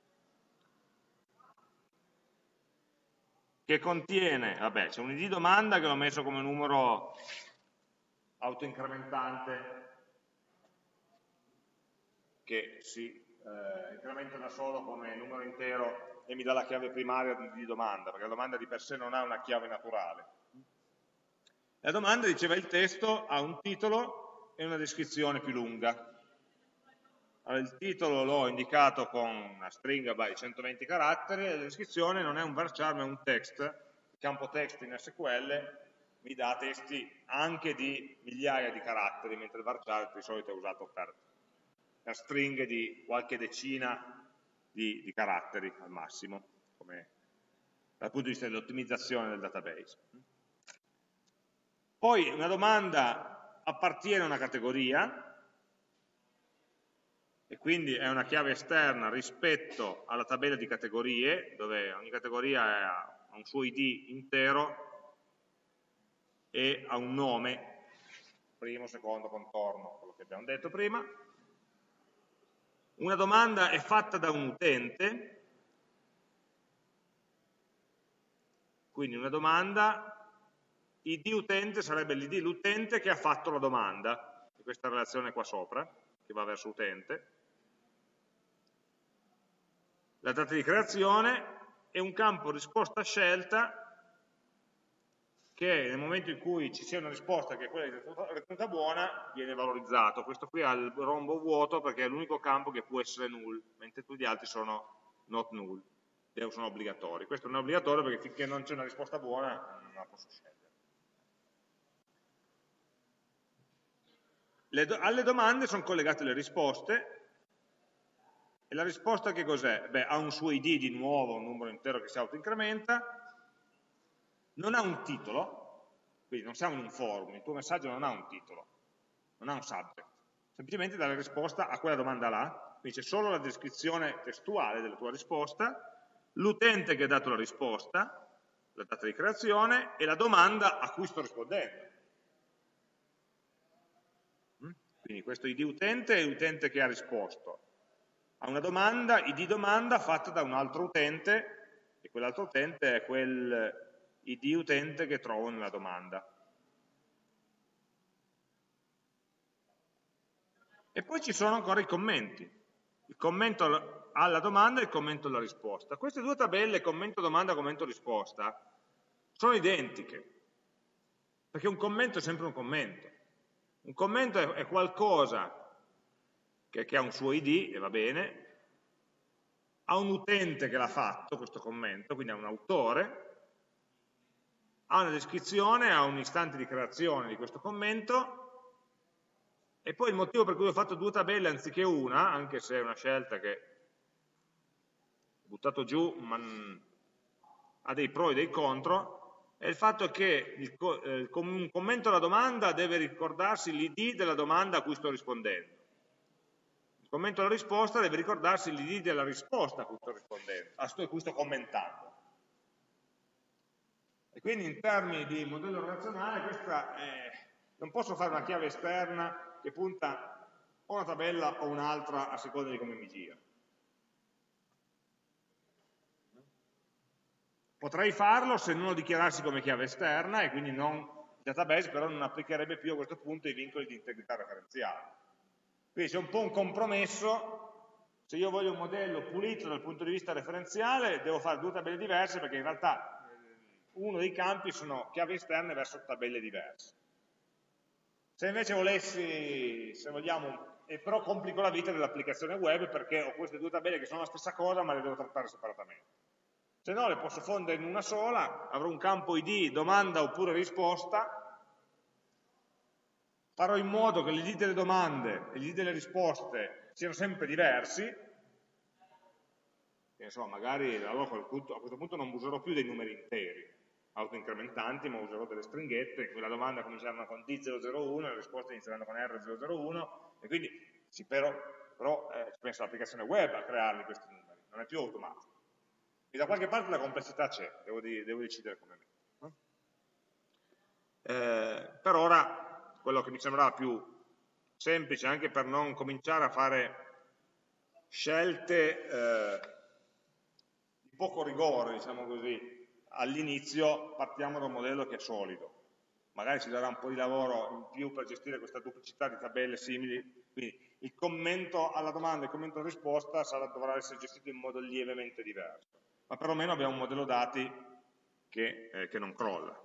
che contiene, vabbè, c'è un I D domanda che l'ho messo come numero autoincrementante che si eh, incrementa da solo come numero intero e mi dà la chiave primaria di, di domanda, perché la domanda di per sé non ha una chiave naturale. La domanda, diceva il testo, ha un titolo e una descrizione più lunga. Allora, il titolo l'ho indicato con una stringa by centoventi caratteri e la descrizione non è un varchar ma è un text, il campo text in S Q L mi dà testi anche di migliaia di caratteri, mentre il varchar di solito è usato per, per stringhe di qualche decina di, di caratteri al massimo, come, dal punto di vista dell'ottimizzazione del database. Poi una domanda appartiene a una categoria, e quindi è una chiave esterna rispetto alla tabella di categorie, dove ogni categoria ha un suo I D intero e ha un nome, primo, secondo, contorno, quello che abbiamo detto prima. Una domanda è fatta da un utente, quindi una domanda, I D utente sarebbe l'I D l'utente che ha fatto la domanda, questa relazione qua sopra, che va verso utente. La data di creazione è un campo risposta scelta che nel momento in cui ci sia una risposta che è quella ritenuta buona viene valorizzato. Questo qui ha il rombo vuoto perché è l'unico campo che può essere null, mentre tutti gli altri sono not null, sono obbligatori. Questo non è obbligatorio perché finché non c'è una risposta buona non la posso scegliere. Le do alle domande sono collegate le risposte. E la risposta che cos'è? Beh, ha un suo I D di nuovo, un numero intero che si autoincrementa, non ha un titolo, quindi non siamo in un forum, il tuo messaggio non ha un titolo, non ha un subject, semplicemente dare risposta a quella domanda là, quindi c'è solo la descrizione testuale della tua risposta, l'utente che ha dato la risposta, la data di creazione e la domanda a cui sto rispondendo. Quindi questo I D utente è l'utente che ha risposto a una domanda, I D domanda fatta da un altro utente, e quell'altro utente è quel I D utente che trovo nella domanda. E poi ci sono ancora i commenti, il commento alla domanda e il commento alla risposta. Queste due tabelle, commento domanda, commento risposta, sono identiche, perché un commento è sempre un commento. Un commento è, è qualcosa che, che ha un suo I D, e va bene, ha un utente che l'ha fatto questo commento, quindi ha un autore, ha una descrizione, ha un istante di creazione di questo commento, e poi il motivo per cui ho fatto due tabelle anziché una, anche se è una scelta che ho buttato giù, ma ha dei pro e dei contro, è il fatto che il, eh, un commento alla domanda deve ricordarsi l'I D della domanda a cui sto rispondendo. Il commento alla risposta deve ricordarsi l'I D della risposta a cui sto rispondendo, a cui sto commentando. E quindi in termini di modello relazionale questa è, non posso fare una chiave esterna che punta o una tabella o un'altra a seconda di come mi gira. Potrei farlo se non lo dichiarassi come chiave esterna e quindi non, il database però non applicherebbe più a questo punto i vincoli di integrità referenziale. Quindi c'è un po' un compromesso, se io voglio un modello pulito dal punto di vista referenziale devo fare due tabelle diverse perché in realtà uno dei campi sono chiavi esterne verso tabelle diverse. Se invece volessi, se vogliamo, e però complico la vita dell'applicazione web perché ho queste due tabelle che sono la stessa cosa ma le devo trattare separatamente. Se no le posso fondere in una sola, avrò un campo I D, domanda oppure risposta, farò in modo che l'I D delle domande e l'I D delle risposte siano sempre diversi, e insomma magari allora a questo punto non userò più dei numeri interi, autoincrementanti, ma userò delle stringhette, quella domanda cominceranno con D zero zero uno, le risposte inizieranno con R zero zero uno, e quindi sì, però, però eh, ci pensa l'applicazione web a crearli questi numeri, non è più automatico. E da qualche parte la complessità c'è, devo, devo decidere come mettere. Eh, per ora, quello che mi sembrava più semplice, anche per non cominciare a fare scelte eh, di poco rigore, diciamo così, all'inizio partiamo da un modello che è solido. Magari ci darà un po' di lavoro in più per gestire questa duplicità di tabelle simili, quindi il commento alla domanda e il commento alla risposta sarà, dovrà essere gestito in modo lievemente diverso. Ma perlomeno abbiamo un modello dati che, eh, che non crolla.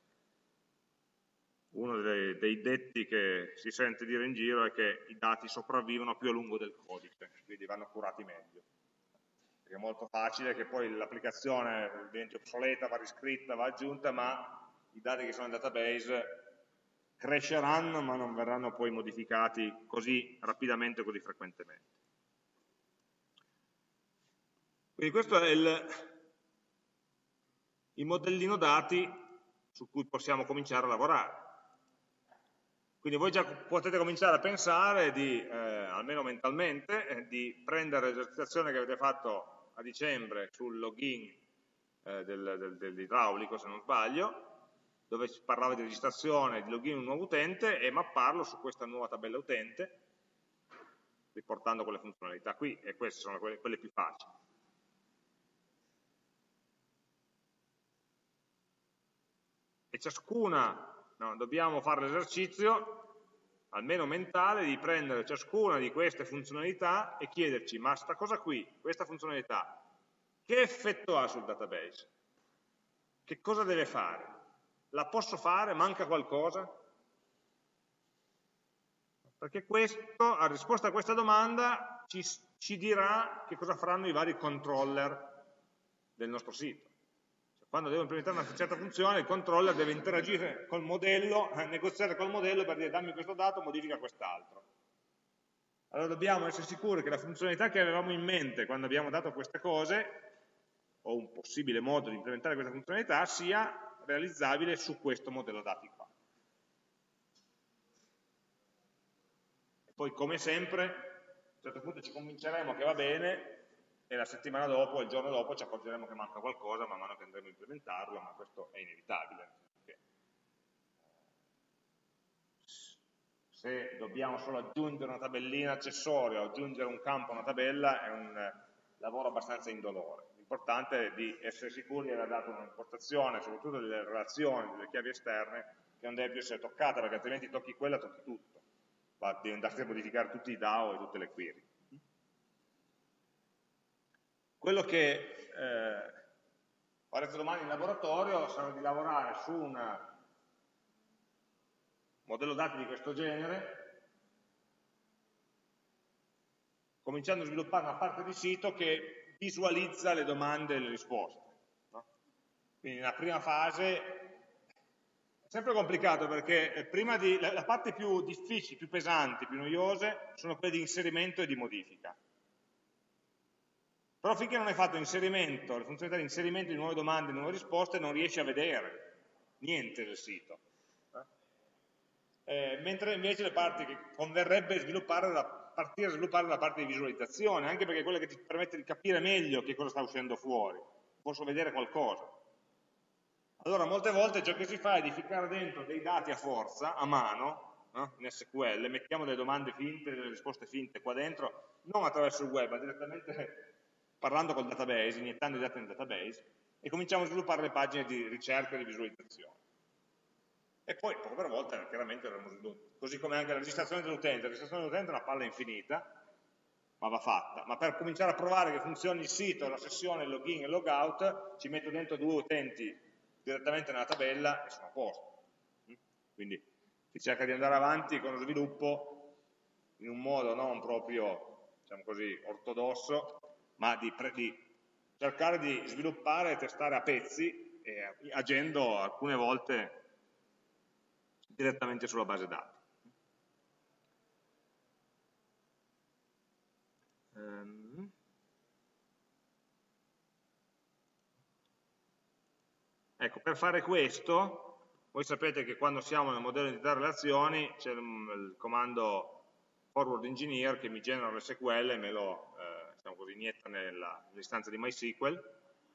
Uno dei, dei detti che si sente dire in giro è che i dati sopravvivono più a lungo del codice, quindi vanno curati meglio. Perché è molto facile che poi l'applicazione diventi obsoleta, va riscritta, va aggiunta, ma i dati che sono nel database cresceranno ma non verranno poi modificati così rapidamente e così frequentemente. Quindi questo è il, il modellino dati su cui possiamo cominciare a lavorare. Quindi voi già potete cominciare a pensare, di, eh, almeno mentalmente, eh, di prendere l'esercitazione che avete fatto a dicembre sul login eh, del, del, dell'idraulico, se non sbaglio, dove si parlava di registrazione, di login un nuovo utente, e mapparlo su questa nuova tabella utente, riportando quelle funzionalità qui, e queste sono quelle, quelle più facili. E ciascuna, no, dobbiamo fare l'esercizio, almeno mentale, di prendere ciascuna di queste funzionalità e chiederci, ma sta cosa qui, questa funzionalità, che effetto ha sul database? Che cosa deve fare? La posso fare? Manca qualcosa? Perché questo, a risposta a questa domanda, ci, ci dirà che cosa faranno i vari controller del nostro sito. Quando devo implementare una certa funzione, il controller deve interagire col modello, eh, negoziare col modello per dire dammi questo dato, modifica quest'altro. Allora dobbiamo essere sicuri che la funzionalità che avevamo in mente quando abbiamo dato queste cose, o un possibile modo di implementare questa funzionalità, sia realizzabile su questo modello dati qua. Poi come sempre, a un certo punto ci convinceremo che va bene e la settimana dopo, il giorno dopo ci accorgeremo che manca qualcosa man mano che andremo a implementarlo, ma questo è inevitabile. Se dobbiamo solo aggiungere una tabellina accessoria o aggiungere un campo a una tabella è un lavoro abbastanza indolore. L'importante è di essere sicuri di aver dato un'impostazione, soprattutto delle relazioni, delle chiavi esterne, che non deve più essere toccata, perché altrimenti tocchi quella, tocchi tutto. Va a andarsi a modificare tutti i D A O e tutte le query. Quello che eh, farete domani in laboratorio sarà di lavorare su un modello dati di questo genere, cominciando a sviluppare una parte di sito che visualizza le domande e le risposte. No? Quindi nella prima fase è sempre complicato perché prima di, la, la parte più difficile, più pesanti, più noiose sono quelle di inserimento e di modifica. Però finché non hai fatto inserimento, le funzionalità di inserimento di nuove domande e nuove risposte, non riesci a vedere niente del sito. Eh, mentre invece le parti che converrebbe sviluppare da, partire a sviluppare la parte di visualizzazione, anche perché è quella che ti permette di capire meglio che cosa sta uscendo fuori, posso vedere qualcosa. Allora molte volte ciò che si fa è di ficcare dentro dei dati a forza, a mano, no? In S Q L, mettiamo delle domande finte, delle risposte finte qua dentro, non attraverso il web, ma direttamente parlando col database, iniettando i dati nel database, e cominciamo a sviluppare le pagine di ricerca e di visualizzazione. E poi, poco per volta, chiaramente avremo sviluppo. Così come anche la registrazione dell'utente. La registrazione dell'utente è una palla infinita, ma va fatta. Ma per cominciare a provare che funzioni il sito, la sessione, il login e il logout, ci metto dentro due utenti direttamente nella tabella e sono a posto. Quindi si cerca di andare avanti con lo sviluppo in un modo non proprio, diciamo così, ortodosso, ma di, di cercare di sviluppare e testare a pezzi, e agendo alcune volte direttamente sulla base dati. Um. Ecco, per fare questo, voi sapete che quando siamo nel modello di relazioni c'è il, il comando forward engineer che mi genera l'S Q L e me lo eh, diciamo così, inietta nell'istanza di MySQL.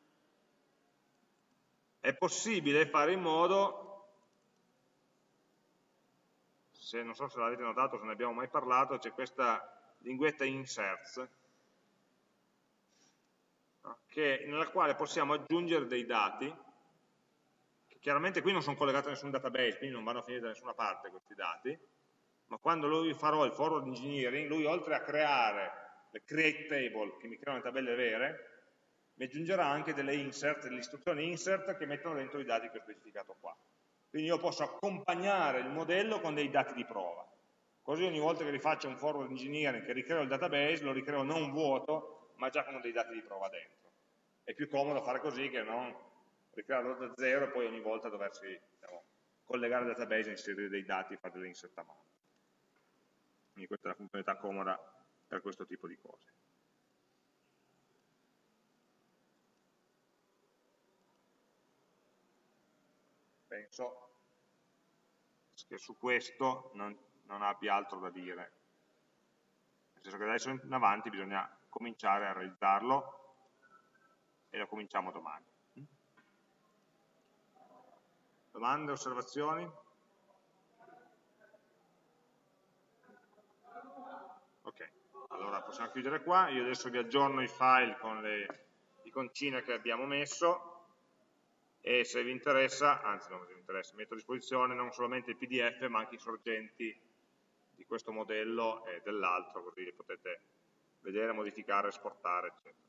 È possibile fare in modo, se non so se l'avete notato, se ne abbiamo mai parlato, c'è questa linguetta inserts, no? Che, nella quale possiamo aggiungere dei dati, che chiaramente qui non sono collegati a nessun database, quindi non vanno a finire da nessuna parte questi dati, ma quando lui farò il forward engineering, lui oltre a creare le create table, che mi creano le tabelle vere, mi aggiungerà anche delle insert, delle istruzioni insert che mettono dentro i dati che ho specificato qua. Quindi io posso accompagnare il modello con dei dati di prova. Così ogni volta che rifaccio un forward engineering, che ricreo il database, lo ricreo non vuoto, ma già con dei dati di prova dentro. È più comodo fare così che non ricrearlo da zero e poi ogni volta doversi, diciamo, collegare al database, inserire dei dati e fare delle insert a mano. Quindi questa è la funzionalità comoda per questo tipo di cose. Penso che su questo non, non abbia altro da dire. Nel senso che da adesso in avanti bisogna cominciare a realizzarlo e lo cominciamo domani. Domande, osservazioni? Ok, allora possiamo chiudere qua. Io adesso vi aggiorno i file con le iconcine che abbiamo messo e se vi interessa, anzi non vi interessa, metto a disposizione non solamente il P D F ma anche i sorgenti di questo modello e dell'altro, così li potete vedere, modificare, esportare, eccetera.